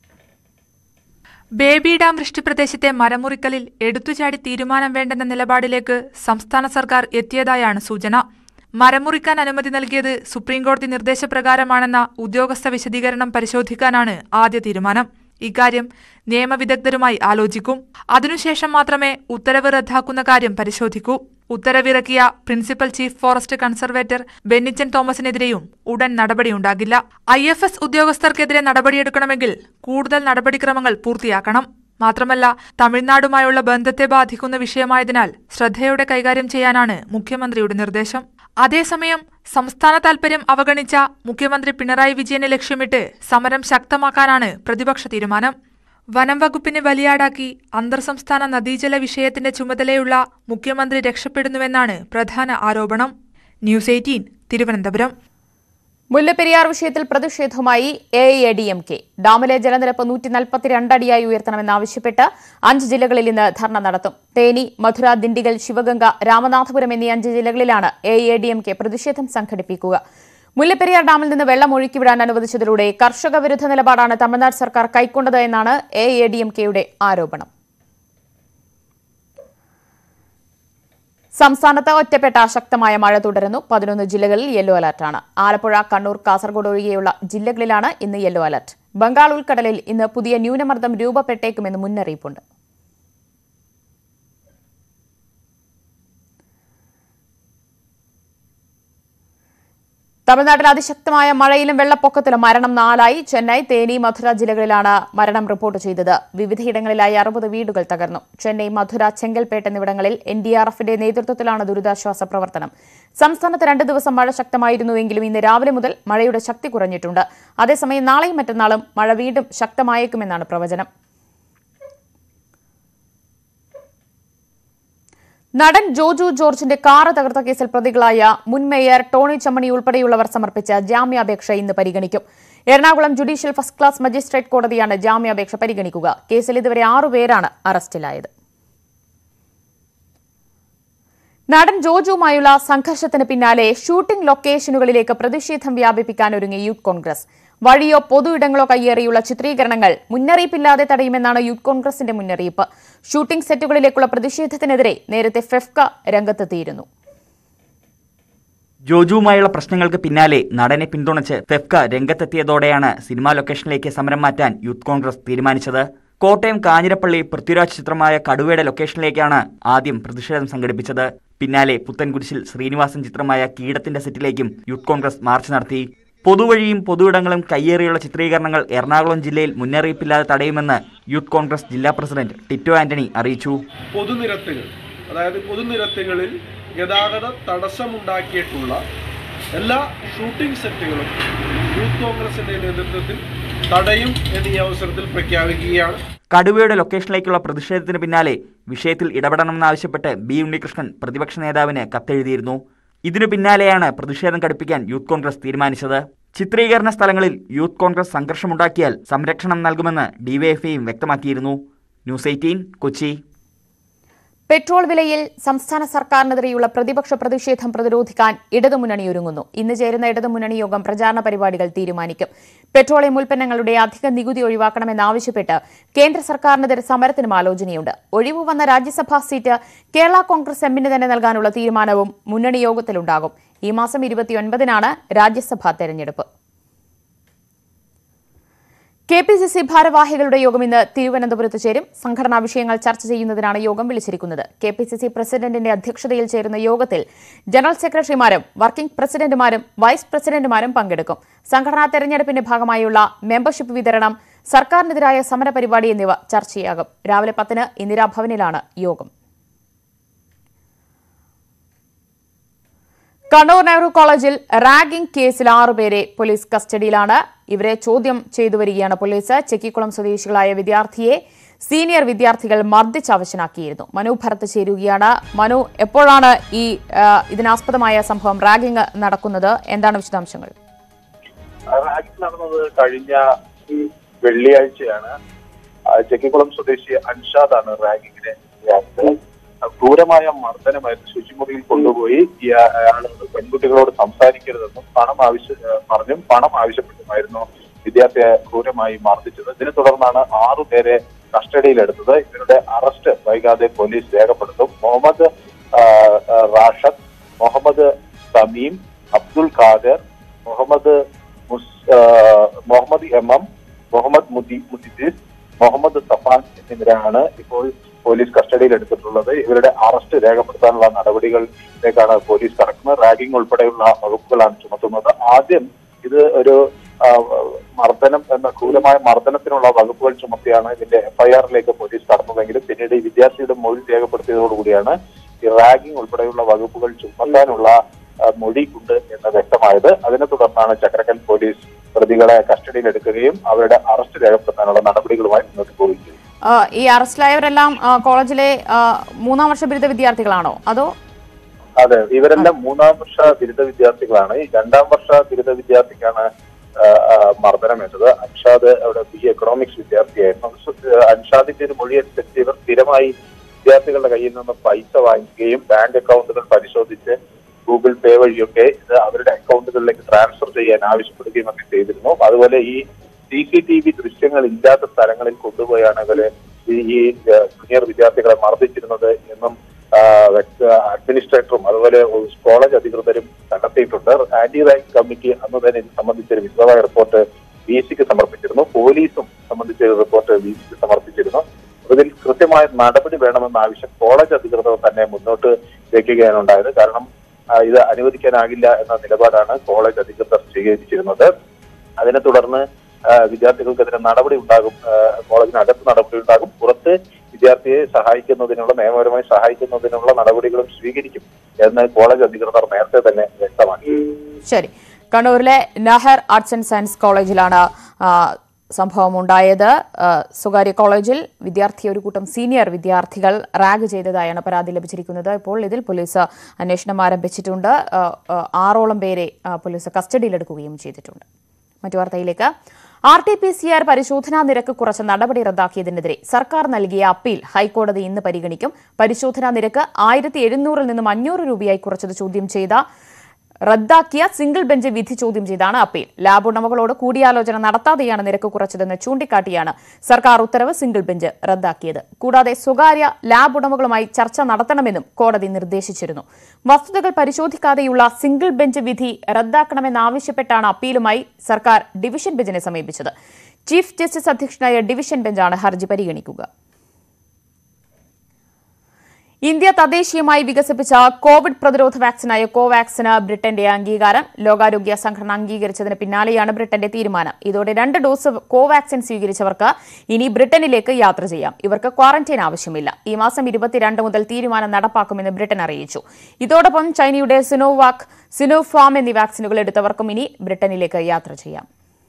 ബേബി ഡാം വൃഷ്ടിപ്രദേശത്തെ മരമുറിക്കലിൽ എടുത്തുചാടി തീരുമാനം വേണ്ടെന്ന നിലപാടിലേക്ക് സംസ്ഥാന സർക്കാർ എത്തിയതായാണ് സൂചന. മരമുറിക്കാൻ അനുമതി നൽകിയത് സുപ്രീംകോടതി നിർദ്ദേശപ്രകാരമാണെന്ന ഉദ്യോഗസ്ഥ വിശദീകരണം പരിശോധിക്കാനാണ് ആദ്യ തീരുമാനം. ഇക്കാര്യം നിയമവിദഗ്ധരുമായി ആലോചിക്കും. അതിനുശേഷം മാത്രമേ ഉത്തരവ് റദ്ദാക്കുന്ന കാര്യം പരിശോധിക്കൂ. ഉത്തരവിറക്കിയ principal chief forest conservator Bennichan തോമസിനെതിരെയും ഉടൻ നടപടിയുണ്ടാകില്ല. IFS ഉദ്യോഗസ്ഥർക്കെതിരെ നടപടിയെടുക്കണമെങ്കിൽ കൂടുതൽ നടപടിക്രമങ്ങൾ പൂർത്തിയാക്കണം. മാത്രമല്ല, തമിഴ്നാടുമായുള്ള ബന്ധത്തെ ബാധിക്കുന്ന വിഷയമായതിനാൽ ശ്രദ്ധയോടെ കൈകാര്യം ചെയ്യാനാണ് മുഖ്യമന്ത്രിയുടെ നിർദ്ദേശം. അതേസമയം സംസ്ഥാന താൽപര്യം അവഗണിച്ച മുഖ്യമന്ത്രി പിണറായി വിജയനെ ലക്ഷ്യമിട്ട് സമരം ശക്തമാക്കാനാണ് പ്രതിപക്ഷ തീരുമാനം. വനം വകുപ്പിനെ ബലിയാടാക്കി അന്തർസംസ്ഥാന നദീജല വിഷയത്തിന്റെ ചുമതലയുള്ള മുഖ്യമന്ത്രി രക്ഷപ്പെടുന്നുവെന്നാണ് പ്രധാന ആരോപണം. ന്യൂസ് 18 തിരുവനന്തപുരം. മുല്ലപ്പെരിയാർ വിഷയത്തിൽ പ്രതിഷേധവുമായി AIADMK. ഡാമിലെ ജലനിരപ്പ് 142 അടിയായി ഉയർത്തണമെന്നാവശ്യപ്പെട്ട് 5 ജില്ലകളിൽ ഇന്ന് ധർണ നടത്തും. തേനി, മധുര, ദിണ്ടിഗൽ, ശിവഗംഗ, രാമനാഥപുരം എന്നീ 5 ജില്ലകളിലാണ് AIADMK പ്രതിഷേധം സംഘടിപ്പിക്കുക. മുല്ലപ്പെരിയാർ ഡാമിൽ നിന്ന് വെള്ളം ഒഴുക്കിവിടാൻ അനുവദിച്ചതിലൂടെ കർഷക വിരുദ്ധ നിലപാടാണ് തമിഴ്നാട് സർക്കാർ കൈക്കൊണ്ടത് എന്നാണ് AIADMKയുടെ ആരോപണം. സംസ്ഥാനത്ത് ഒറ്റപ്പെട്ട ശക്തമായ മഴ തുടരുന്നു. 11 ജില്ലകളിൽ യെല്ലോ അലർട്ടാണ്. ആലപ്പുഴ, കണ്ണൂർ, കാസർഗോഡ് ഒഴികെയുള്ള ജില്ലകളിലാണ് ഇന്ന് യെല്ലോ അലർട്ട്. ബംഗാൾ ഉൾക്കടലിൽ ഇന്ന് പുതിയ ന്യൂനമർദ്ദം രൂപപ്പെട്ടേക്കുമെന്ന് മുന്നറിയിപ്പുണ്ട്. തമിഴ്നാട്ടിൽ അതിശക്തമായ മഴയിലും വെള്ളപ്പൊക്കത്തിലും മരണം 4ആയി. ചെന്നൈ, തേനി, മധുര ജില്ലകളിലാണ് മരണം റിപ്പോർട്ട് ചെയ്തത്. വിവിധയിടങ്ങളിലായി 60 വീടുകൾ തകർന്നു. ചെന്നൈ, മധുര, ചെങ്കൽപ്പേട്ട് എന്നിവിടങ്ങളിൽ NDRFന്റെ നേതൃത്വത്തിലാണ് ദുരിതാശ്വാസ പ്രവർത്തനം. സംസ്ഥാനത്ത് 2 ദിവസം മഴ ശക്തമായിരുന്നുവെങ്കിലും ഇന്ന് രാവിലെ മുതൽ മഴയുടെ ശക്തി കുറഞ്ഞിട്ടുണ്ട്. അതേസമയം നാളെയും മറ്റന്നാളും മഴ വീണ്ടും ശക്തമായേക്കുമെന്നാണ് പ്രവചനം. നടൻ ജോജു ജോർജിന്റെ കാറ് തകർത്ത കേസിൽ പ്രതികളായ മുൻ മേയർ ടോണി ചമ്മണി ഉൾപ്പെടെയുള്ളവർ സമർപ്പിച്ച ജാമ്യാപേക്ഷ ഇന്ന് പരിഗണിക്കും. Ernakulam judicial first class magistrate കോടതിയാണ് ജാമ്യാപേക്ഷ പരിഗണിക്കുക. കേസിൽ ഇതുവരെ 6 പേരാണ് അറസ്റ്റിലായത്. നടൻ ജോജുവുമായുള്ള സംഘർഷത്തിന് പിന്നാലെ ഷൂട്ടിംഗ് ലൊക്കേഷനുകളിലേക്ക് പ്രതിഷേധം വ്യാപിപ്പിക്കാൻ ഒരുങ്ങി യൂത്ത് കോൺഗ്രസ്. വഴിയോ പൊതു ഇടങ്ങളോ കയ്യേറിയുള്ള ചിത്രീകരണങ്ങൾ മുന്നറിയിപ്പില്ലാതെ തടയുമെന്നാണ് യൂത്ത് കോൺഗ്രസിന്റെ മുന്നറിയിപ്പ്. ഷൂട്ടിംഗ് സെറ്റുകളിലേക്കുള്ള പ്രതിഷേധത്തിനെതിരെ നേരത്തെ ഫെഫ്ക രംഗത്തെത്തിയിരുന്നു. ജോജുവുമായുള്ള പ്രശ്നങ്ങൾക്ക് പിന്നാലെ നടനെ പിന്തുണച്ച് ഫെഫ്ക രംഗത്തെത്തിയതോടെയാണ് സിനിമാ ലൊക്കേഷനിലേക്ക് സമരം മാറ്റാൻ യൂത്ത് കോൺഗ്രസ് തീരുമാനിച്ചത്. കോട്ടയം കാഞ്ഞിരപ്പള്ളി പൃഥ്വിരാജ് ചിത്രമായ കടുവയുടെ ലൊക്കേഷനിലേക്കാണ് ആദ്യം പ്രതിഷേധം സംഘടിപ്പിച്ചത്. പിന്നാലെ പുത്തൻകുരിശിൽ ശ്രീനിവാസൻ ചിത്രമായ കീടത്തിന്റെ സെറ്റിലേക്കും യൂത്ത് കോൺഗ്രസ് മാർച്ച് നടത്തി. പൊതുവഴിയും പൊതുയിടങ്ങളും കയ്യേറിയുള്ള ചിത്രീകരണങ്ങൾ എറണാകുളം ജില്ലയിൽ മുന്നറിയിപ്പില്ലാതെ തടയുമെന്ന് യൂത്ത് കോൺഗ്രസ് ജില്ലാ പ്രസിഡന്റ് ടിറ്റോ ആന്റണി അറിയിച്ചു. പൊതുനിരത്തുകളിൽ ഗതാഗത തടസ്സമുണ്ടാക്കിയിട്ടുള്ള എല്ലാ ഷൂട്ടിംഗ് സെറ്റുകളും യൂത്ത് കോൺഗ്രസിന്റെ നേതൃത്വത്തിൽ തടയും എന്ന് ഈ അവസരത്തിൽ പ്രഖ്യാപിക്കുകയാണ്. കടുവയുടെ ലൊക്കേഷനിലേക്കുള്ള പ്രതിഷേധത്തിന് പിന്നാലെ വിഷയത്തിൽ ഇടപെടണമെന്നാവശ്യപ്പെട്ട് ബി ഉണ്ണികൃഷ്ണൻ പ്രതിപക്ഷ നേതാവിന് കത്തെഴുതിയിരുന്നു. ഇതിനു പിന്നാലെയാണ് പ്രതിഷേധം കടുപ്പിക്കാൻ യൂത്ത് കോൺഗ്രസ് തീരുമാനിച്ചത്. ചിത്രീകരണ സ്ഥലങ്ങളിൽ യൂത്ത് കോൺഗ്രസ് സംഘർഷമുണ്ടാക്കിയാൽ സംരക്ഷണം നൽകുമെന്ന് ഡിവൈഎഫ്ഐയും വ്യക്തമാക്കിയിരുന്നു. ന്യൂസ് 18 കൊച്ചി. പെട്രോൾ വിലയിൽ സംസ്ഥാന സർക്കാരിനെതിരെയുള്ള പ്രതിപക്ഷ പ്രതിഷേധം പ്രതിരോധിക്കാൻ ഇടതുമുന്നണി ഒരുങ്ങുന്നു. ഇന്ന് ചേരുന്ന ഇടതുമുന്നണി യോഗം പ്രചാരണ പരിപാടികൾ തീരുമാനിക്കും. പെട്രോളിയം ഉൽപ്പന്നങ്ങളുടെ അധിക നികുതി ഒഴിവാക്കണമെന്നാവശ്യപ്പെട്ട് കേന്ദ്ര സർക്കാരിനെതിരെ സമരത്തിനും ആലോചനയുണ്ട്. ഒഴിവു വന്ന രാജ്യസഭാ സീറ്റ് കേരള കോൺഗ്രസ് എമ്മിന് തന്നെ നൽകാനുള്ള തീരുമാനവും മുന്നണി യോഗത്തിലുണ്ടാകും. ഈ മാസം 29-നാണ് രാജ്യസഭാ തെരഞ്ഞെടുപ്പ്. KPCC ഭാരവാഹികളുടെ യോഗം ഇന്ന് തിരുവനന്തപുരത്ത് ചേരും. സംഘടനാ വിഷയങ്ങൾ ചർച്ച ചെയ്യുന്നതിനാണ് യോഗം വിളിച്ചിരിക്കുന്നത്. KPCC പ്രസിഡന്റിന്റെ അധ്യക്ഷതയിൽ ചേരുന്ന യോഗത്തിൽ ജനറൽ സെക്രട്ടറിമാരും വർക്കിംഗ് പ്രസിഡന്റുമാരും വൈസ് പ്രസിഡന്റുമാരും പങ്കെടുക്കും. സംഘടനാ തെരഞ്ഞെടുപ്പിന്റെ ഭാഗമായുള്ള മെമ്പർഷിപ്പ് വിതരണം, സർക്കാരിനെതിരായ സമരപരിപാടി എന്നിവ ചർച്ചയാകും. രാവിലെ 10-ന് ഇന്ദിരാഭവനിലാണ് യോഗം. കണ്ണൂർ നെഹ്റു കോളേജിൽ റാഗിംഗ് കേസിൽ 6 പേരെ പോലീസ് കസ്റ്റഡിയിലാണ്. ഇവരെ ചോദ്യം ചെയ്തു വരികയാണ് പോലീസ്. ചെക്കിക്കുളം സ്വദേശികളായ വിദ്യാർത്ഥിയെ സീനിയർ വിദ്യാർത്ഥികൾ മർദ്ദിച്ച് അവശനാക്കിയിരുന്നു. മനു ഭരത്ത് ചേരുകയാണ്. മനു, എപ്പോഴാണ് ഈ ഇതിനാസ്പദമായ സംഭവം റാഗിംഗ് നടക്കുന്നത്? എന്താണ് വിശദാംശങ്ങൾ? റാഗിംഗ് നടന്നത് കഴിഞ്ഞ വെള്ളിയാഴ്ചയാണ്. ചെക്കിക്കുളം സ്വദേശി അൻഷാദാണ് റാഗിങ്ങിനെ ക്രൂരമായ മർദ്ദനമായിരുന്നു. ശുചിമുറിയിൽ കൊണ്ടുപോയി അയാളോട് പെൺകുട്ടികളോട് സംസാരിക്കരുതെന്നും പണം ആവശ്യപ്പെട്ടുമായിരുന്നു വിദ്യാർത്ഥിയെ ക്രൂരമായി മർദ്ദിച്ചത്. ഇതിനെ തുടർന്നാണ് 6 പേരെ കസ്റ്റഡിയിലെടുത്തത്. ഇവരുടെ അറസ്റ്റ് വൈകാതെ പോലീസ് രേഖപ്പെടുത്തും. മുഹമ്മദ് റാഷദ്, മുഹമ്മദ് തമീം, അബ്ദുൽ ഖാദർ, മുഹമ്മദ് MM, മുഹമ്മദ് മുദിസ്, മുഹമ്മദ് സഫാൻ എന്നിവരാണ് ഇപ്പോൾ പോലീസ് കസ്റ്റഡിയിൽ എടുത്തിട്ടുള്ളത്. ഇവരുടെ അറസ്റ്റ് രേഖപ്പെടുത്താനുള്ള നടപടികളിലേക്കാണ് പോലീസ് കടക്കുന്നത്. റാഗിംഗ് ഉൾപ്പെടെയുള്ള വകുപ്പുകളാണ് ചുമത്തുന്നത്. ആദ്യം ഇത് ഒരു മർദ്ദനം എന്ന ക്രൂരമായ മർദ്ദനത്തിനുള്ള വകുപ്പുകൾ ചുമത്തിയാണ് ഇതിന്റെ FIR-ലേക്ക് പോലീസ് കടന്നതെങ്കിലും പിന്നീട് ഈ വിദ്യാർത്ഥിയുടെ മൊഴി രേഖപ്പെടുത്തിയതോടുകൂടിയാണ് ഈ റാഗിംഗ് ഉൾപ്പെടെയുള്ള വകുപ്പുകൾ ചുമത്താനുള്ള മൊഴി ഉണ്ട് എന്ന് വ്യക്തമായത്. അതിനെ തുടർന്നാണ് ചക്രക്കൽ പോലീസ് പ്രതികളെ കസ്റ്റഡിയിലെടുക്കുകയും അവരുടെ അറസ്റ്റ് രേഖപ്പെടുത്താനുള്ള നടപടികളുമായി മുന്നോട്ട് പോവുകയും ചെയ്തു. ഈ അറസ്റ്റിലായവരെല്ലാം കോളേജിലെ 3ാം വർഷ ബിരുദ വിദ്യാർത്ഥികളാണോ അതോ? അതെ, ഇവരെല്ലാം 3ാം വർഷ ബിരുദ വിദ്യാർത്ഥികളാണ്. ഈ 2ാം വർഷ ബിരുദ വിദ്യാർത്ഥിക്കാണ് മർദ്ദനമേറ്റത്. അൻഷാദ് അവിടെ BA എക്കണോമിക്സ് വിദ്യാർത്ഥിയായിരുന്നു. അൻഷാദിന്റെ ഒരു മൊഴി അനുസരിച്ച് ഇവർ സ്ഥിരമായി വിദ്യാർത്ഥികളുടെ കയ്യിൽ നിന്ന് പൈസ വാങ്ങിക്കുകയും ബാങ്ക് അക്കൗണ്ടുകൾ പരിശോധിച്ച് ഗൂഗിൾ പേ വഴിയൊക്കെ ഇത് അവരുടെ അക്കൗണ്ടുകളിലേക്ക് ട്രാൻസ്ഫർ ചെയ്യാൻ ആവശ്യപ്പെടുകയും ഒക്കെ ചെയ്തിരുന്നു. അതുപോലെ ഈ CCTV ദൃശ്യങ്ങൾ ഇല്ലാത്ത സ്ഥലങ്ങളിൽ കൊണ്ടുപോയാണ് ഇവര് ഈ ജൂനിയർ വിദ്യാർത്ഥികളെ മർദ്ദിച്ചിരുന്നത് എന്നും അഡ്മിനിസ്ട്രേറ്ററും അതുപോലെ കോളേജ് അധികൃതരും കണ്ടെത്തിയിട്ടുണ്ട്. ആന്റി റാങ്ക് കമ്മിറ്റി അന്ന് തന്നെ ഇത് സംബന്ധിച്ചൊരു വിശദമായ റിപ്പോർട്ട് VC-ക്ക് സമർപ്പിച്ചിരുന്നു. പോലീസും സംബന്ധിച്ച റിപ്പോർട്ട് VC-ക്ക് സമർപ്പിച്ചിരുന്നു. ഇതിൽ കൃത്യമായ നടപടി വേണമെന്ന ആവശ്യം കോളേജ് അധികൃതർ തന്നെ മുന്നോട്ട് വയ്ക്കുകയാണ് ഉണ്ടായത്. കാരണം ഇത് അനുവദിക്കാനാകില്ല എന്ന നിലപാടാണ് കോളേജ് അധികൃതർ സ്വീകരിച്ചിരുന്നത്. അതിനെ തുടർന്ന് വിദ്യാർത്ഥികൾക്കെതിരെ നടപടി ഉണ്ടാകും, കോളേജിനകത്ത് നടപടി ഉണ്ടാകും, പുറത്ത് വിദ്യാർത്ഥിയെ സഹായിക്കുന്നതിനുള്ള നിയമപരമായി സഹായിക്കുന്നതിനുള്ള നടപടികളും സ്വീകരിക്കും എന്ന് കോളേജ് അധികൃതർ നേരത്തെ തന്നെ വ്യക്തമാക്കി. ശരി, കണ്ണൂരിലെ നഹർ ആർട്സ് ആൻഡ് സയൻസ് കോളേജിലാണ് സംഭവം ഉണ്ടായത്. സ്വകാര്യ കോളേജിൽ വിദ്യാർത്ഥിയെ ഒരു കൂട്ടം സീനിയർ വിദ്യാർത്ഥികൾ റാഗ് ചെയ്തതായാണ് പരാതി ലഭിച്ചിരിക്കുന്നത്. ഇപ്പോൾ ഇതിൽ പോലീസ് അന്വേഷണം ആരംഭിച്ചിട്ടുണ്ട്. 6ഓളം പേരെ പോലീസ് കസ്റ്റഡിയിലെടുക്കുകയും ചെയ്തിട്ടുണ്ട്. മറ്റു വാർത്തയിലേക്ക്. RT-PCR പരിശോധനാ നിരക്ക് കുറച്ച നടപടി റദ്ദാക്കിയതിനെതിരെ സർക്കാർ നൽകിയ അപ്പീൽ ഹൈക്കോടതി ഇന്ന് പരിഗണിക്കും. പരിശോധനാ നിരക്ക് 1700 നിന്നും 500 രൂപയായി കുറച്ചത് ചോദ്യം ചെയ്ത റദ്ദാക്കിയ സിംഗിൾ ബെഞ്ച് വിധി ചോദ്യം ചെയ്താണ് അപ്പീൽ. ലാബ് ഉടമകളോട് കൂടിയാലോചന നടത്താതെയാണ് നിരക്ക് കുറച്ചതെന്ന് ചൂണ്ടിക്കാട്ടിയാണ് സർക്കാർ ഉത്തരവ് സിംഗിൾ ബെഞ്ച് റദ്ദാക്കിയത്. കൂടാതെ സ്വകാര്യ ലാബ് ഉടമകളുമായി ചർച്ച നടത്തണമെന്നും കോടതി നിർദ്ദേശിച്ചിരുന്നു. വസ്തുതകൾ പരിശോധിക്കാതെയുള്ള സിംഗിൾ ബെഞ്ച് വിധി റദ്ദാക്കണമെന്നാവശ്യപ്പെട്ടാണ് അപ്പീലുമായി സർക്കാർ ഡിവിഷൻ ബെഞ്ചിനെ സമീപിച്ചത്. ചീഫ് ജസ്റ്റിസ് അധ്യക്ഷനായ ഡിവിഷൻ ബെഞ്ചാണ് ഹർജി പരിഗണിക്കുക. ഇന്ത്യ തദ്ദേശീയമായി വികസിപ്പിച്ച കോവിഡ് പ്രതിരോധ വാക്സിനായ കോവാക്സിന് ബ്രിട്ടന്റെ അംഗീകാരം. ലോകാരോഗ്യ സംഘടന അംഗീകരിച്ചതിന് പിന്നാലെയാണ് ബ്രിട്ടന്റെ തീരുമാനം. ഇതോടെ 2 ഡോസ് കോവാക്സിൻ സ്വീകരിച്ചവർക്ക് ഇനി ബ്രിട്ടനിലേക്ക് യാത്ര ചെയ്യാം. ഇവർക്ക് ക്വാറന്റൈൻ ആവശ്യമില്ല. ഈ മാസം 22 മുതൽ തീരുമാനം നടപ്പാക്കുമെന്ന് ബ്രിട്ടൻ അറിയിച്ചു. ഇതോടൊപ്പം ചൈനയുടെ സിനോവാക്, സിനോഫാം എന്നീ വാക്സിനുകൾ എടുത്തവർക്കും ഇനി ബ്രിട്ടനിലേക്ക് യാത്ര ചെയ്യാം.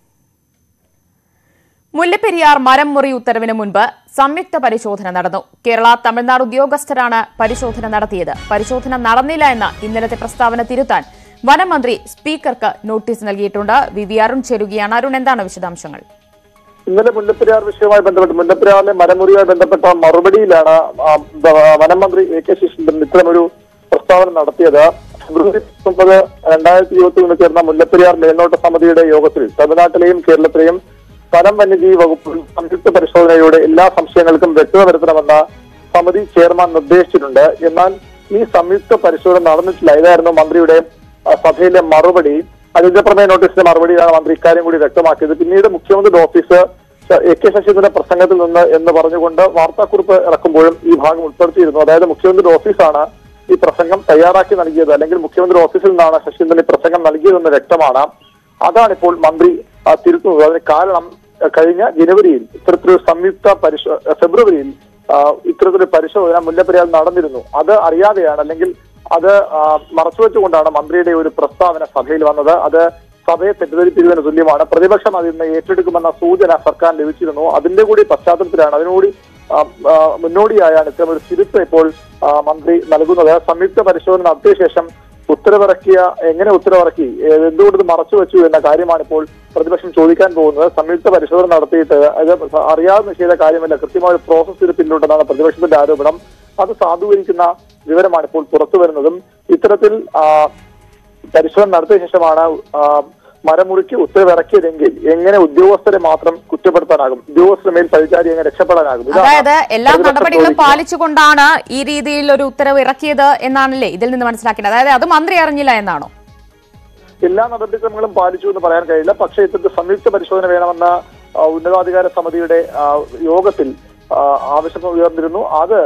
മുല്ലപ്പെരിയാർ മരം മുറി ഉത്തരവിന് മുൻപ് സംയുക്ത പരിശോധന നടന്നു. കേരള, തമിഴ്നാട് ഉദ്യോഗസ്ഥരാണ് പരിശോധന നടത്തിയത്. പരിശോധന നടന്നില്ല എന്ന ഇന്നലത്തെ പ്രസ്താവന തിരുത്താൻ വനം മന്ത്രി സ്പീക്കർക്ക് നോട്ടീസ് നൽകിയിട്ടുണ്ട്. വി അരുൺ ചേരുകയാണ്. അരുൺ, എന്താണ് വിശദാംശങ്ങൾ? ഇന്നലെ മുല്ലപ്പെരിയാർ വിഷയവുമായി ബന്ധപ്പെട്ട് മുല്ലപ്പെരിയാറിലെ മരമുറിയുമായി ബന്ധപ്പെട്ട മറുപടിയിലാണ് വനം മന്ത്രി AK ശശീന്ദ്രൻ ഇത്തരമൊരു പ്രസ്താവന നടത്തിയത്. ഫെബ്രുവരി 19, 2023 ചേർന്ന മുല്ലപ്പെരിയാർ മേൽനോട്ട സമിതിയുടെ യോഗത്തിൽ തമിഴ്നാട്ടിലെയും കേരളത്തിലെയും വനം വന്യജീവി വകുപ്പ് സംയുക്ത പരിശോധനയിലൂടെ എല്ലാ സംശയങ്ങൾക്കും വ്യക്തത വരുത്തണമെന്ന് സമിതി ചെയർമാൻ നിർദ്ദേശിച്ചിട്ടുണ്ട്. എന്നാൽ ഈ സംയുക്ത പരിശോധന നടന്നിട്ടില്ല. ഇതായിരുന്നു മന്ത്രിയുടെ സഭയിലെ മറുപടി. അതിന്റെ പ്രമേയ നോട്ടീസിന്റെ മറുപടിയിലാണ് മന്ത്രി ഇക്കാര്യം കൂടി വ്യക്തമാക്കിയത്. പിന്നീട് മുഖ്യമന്ത്രിയുടെ ഓഫീസ് AK ശശീന്ദ്രന്റെ പ്രസംഗത്തിൽ നിന്ന് എന്ന് പറഞ്ഞുകൊണ്ട് വാർത്താക്കുറിപ്പ് ഇറക്കുമ്പോഴും ഈ ഭാഗം ഉൾപ്പെടുത്തിയിരുന്നു. അതായത് മുഖ്യമന്ത്രിയുടെ ഓഫീസാണ് ഈ പ്രസംഗം തയ്യാറാക്കി നൽകിയത്, അല്ലെങ്കിൽ മുഖ്യമന്ത്രി ഓഫീസിൽ നിന്നാണ് ശശീന്ദ്രൻ ഈ പ്രസംഗം നൽകിയതെന്ന് വ്യക്തമാണ്. അതാണിപ്പോൾ മന്ത്രി തിരുത്തുന്നത്. അതിന് കാരണം കഴിഞ്ഞ ജനുവരിയിൽ ഇത്തരത്തിലൊരു സംയുക്ത ഫെബ്രുവരിയിൽ ഇത്തരത്തിലൊരു പരിശോധന മുല്ലപ്പെരിയാർ നടന്നിരുന്നു. അത് അറിയാതെയാണ്, അല്ലെങ്കിൽ അത് മറച്ചുവെച്ചുകൊണ്ടാണ് മന്ത്രിയുടെ ഒരു പ്രസ്താവന സഭയിൽ വന്നത്. അത് സഭയെ തെറ്റിദ്ധരിപ്പിക്കുന്നതിന് തുല്യമാണ്. പ്രതിപക്ഷം അതിൽ നിന്ന് ഏറ്റെടുക്കുമെന്ന സൂചന സർക്കാർ ലഭിച്ചിരുന്നു. അതിന്റെ കൂടി പശ്ചാത്തലത്തിലാണ്, അതിനുകൂടി മുന്നോടിയായാണ് ഇത്തരമൊരു തിരുത്ത് ഇപ്പോൾ മന്ത്രി നൽകുന്നത്. സംയുക്ത പരിശോധന നടത്തിയ ശേഷം എങ്ങനെ ഉത്തരവിറക്കി, എന്തുകൊണ്ട് ഇത് മറച്ചുവെച്ചു എന്ന കാര്യമാണ് ഇപ്പോൾ പ്രതിപക്ഷം ചോദിക്കാൻ പോകുന്നത്. സംയുക്ത പരിശോധന നടത്തിയിട്ട് അത് അറിയാതെ ചെയ്ത കാര്യമല്ല, കൃത്യമായ പ്രോസസ് തിരുപ്പിലുണ്ടെന്നാണ് പ്രതിപക്ഷത്തിന്റെ ആരോപണം. അത് സാധൂകരിക്കുന്ന വിവരമാണ് ഇപ്പോൾ പുറത്തു വരുന്നതും. ഇത്തരത്തിൽ പരിശോധന നടത്തിയ ശേഷമാണ് മരമുറിക്ക് ഉത്തരവിറക്കിയതെങ്കിൽ എങ്ങനെ ഉദ്യോഗസ്ഥരെ മാത്രം കുറ്റപ്പെടുത്താനാകും? ഉദ്യോഗസ്ഥരുടെ മേൽ പരിചാരി എങ്ങനെ രക്ഷപ്പെടാനാകും? അതായത് എല്ലാ നടപടികളും പാലിച്ചുകൊണ്ടാണ് ഈ രീതിയിൽ ഒരു ഉത്തരവ് ഇറക്കിയത് എന്നാണല്ലേ ഇതിൽ നിന്ന് മനസ്സിലാക്കേണ്ടത്? അതായത് അത് മന്ത്രി അറിഞ്ഞില്ല എന്നാണോ? എല്ലാ നടപടിക്രമങ്ങളും പാലിച്ചു എന്ന് പറയാൻ കഴിയില്ല. പക്ഷേ ഇത്തരത്തിൽ സംയുക്ത പരിശോധന വേണമെന്ന ഉന്നതാധികാര സമിതിയുടെ യോഗത്തിൽ ആവശ്യം ഉയർന്നിരുന്നു. അത്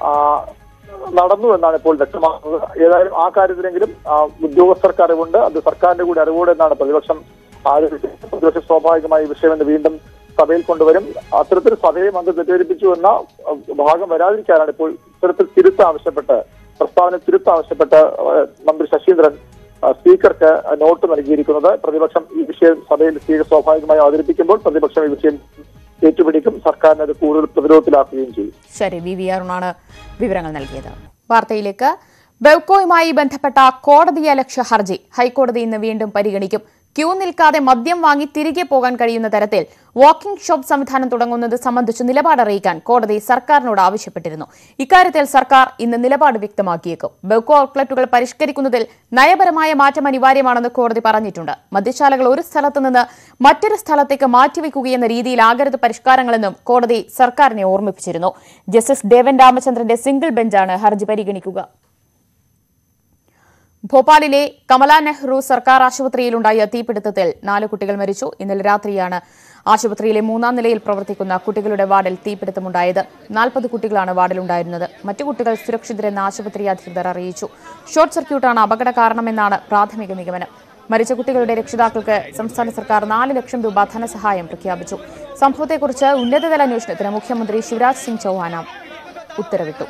നടന്നു എന്നാണ് ഇപ്പോൾ വ്യക്തമാക്കുന്നത്. ഏതായാലും ആ കാര്യത്തിലെങ്കിലും ഉദ്യോഗസ്ഥർക്ക് അറിവുണ്ട്, അത് സർക്കാരിന്റെ കൂടി അറിവോടെ എന്നാണ് പ്രതിപക്ഷം ആരോപിച്ചത്. പ്രതിപക്ഷം സ്വാഭാവികമായി ഈ വിഷയം വീണ്ടും സഭയിൽ കൊണ്ടുവരും. അത്തരത്തിൽ സഭയെ മന്ത്രി തെറ്റിദ്ധരിപ്പിച്ചു എന്ന ഭാഗം വരാതിരിക്കാനാണ് ഇപ്പോൾ ഇത്തരത്തിൽ പ്രസ്താവന തിരുത്താവശ്യപ്പെട്ട് മന്ത്രി ശശീന്ദ്രൻ സ്പീക്കർക്ക് നോട്ട് നൽകിയിരിക്കുന്നത്. പ്രതിപക്ഷം ഈ വിഷയം സഭയിൽ സ്പീക്കർ സ്വാഭാവികമായി അവതരിപ്പിക്കുമ്പോൾ പ്രതിപക്ഷം ഈ വിഷയം ഏറ്റുപിടിക്കും, സർക്കാരിനെ അത് കൂടുതൽ പ്രതിരോധത്തിലാക്കുകയും ചെയ്യും. ശരി, വി അരുണാണ് വിവരങ്ങൾ നൽകിയത്. വാർത്തയിലേക്ക്. ബെവ്കോയുമായി ബന്ധപ്പെട്ട കോടതിയലക്ഷ്യ ഹർജി ഹൈക്കോടതി ഇന്ന് വീണ്ടും പരിഗണിക്കും. ക്യൂ നിൽക്കാതെ മദ്യം വാങ്ങി തിരികെ പോകാൻ കഴിയുന്ന തരത്തിൽ വാക്കിംഗ് ഷോപ്പ് സംവിധാനം തുടങ്ങുന്നത് സംബന്ധിച്ച് നിലപാടറിയിക്കാൻ കോടതി സർക്കാരിനോട് ആവശ്യപ്പെട്ടിരുന്നു. ഇക്കാര്യത്തിൽ സർക്കാർ ഇന്ന് നിലപാട് വ്യക്തമാക്കിയേക്കും. ബെവ്കോ ഔട്ട്ലെറ്റുകൾ പരിഷ്കരിക്കുന്നതിൽ നയപരമായ മാറ്റം അനിവാര്യമാണെന്ന് കോടതി പറഞ്ഞിട്ടുണ്ട്. മദ്യശാലകൾ ഒരു സ്ഥലത്ത് നിന്ന് മറ്റൊരു സ്ഥലത്തേക്ക് മാറ്റിവെക്കുകയെന്ന രീതിയിലാകരുത് പരിഷ്കാരങ്ങളെന്നും കോടതി സർക്കാരിനെ ഓർമ്മിപ്പിച്ചിരുന്നു. ജസ്റ്റിസ് ദേവൻ രാമചന്ദ്രന്റെ സിംഗിൾ ബെഞ്ചാണ് ഹർജി പരിഗണിക്കുക. ഭോപ്പാലിലെ കമല നെഹ്റു സർക്കാർ ആശുപത്രിയിലുണ്ടായ തീപിടുത്തത്തിൽ 4 കുട്ടികൾ മരിച്ചു. ഇന്നലെ രാത്രിയാണ് ആശുപത്രിയിലെ 3ാം നിലയിൽ പ്രവർത്തിക്കുന്ന കുട്ടികളുടെ വാർഡിൽ തീപിടുത്തമുണ്ടായത്. 40 കുട്ടികളാണ് വാർഡിലുണ്ടായിരുന്നത്. മറ്റു കുട്ടികൾ സുരക്ഷിതരെന്ന് ആശുപത്രി അധികൃതർ അറിയിച്ചു. ഷോർട്ട് സർക്യൂട്ടാണ് അപകട കാരണമെന്നാണ് പ്രാഥമിക നിഗമനം. മരിച്ച കുട്ടികളുടെ രക്ഷിതാക്കൾക്ക് സംസ്ഥാന സർക്കാർ 4 ലക്ഷം രൂപ ധനസഹായം പ്രഖ്യാപിച്ചു. സംഭവത്തെക്കുറിച്ച് ഉന്നതതല അന്വേഷണത്തിന് മുഖ്യമന്ത്രി ശിവരാജ് സിംഗ് ചൌഹാൻ ഉത്തരവിട്ടു.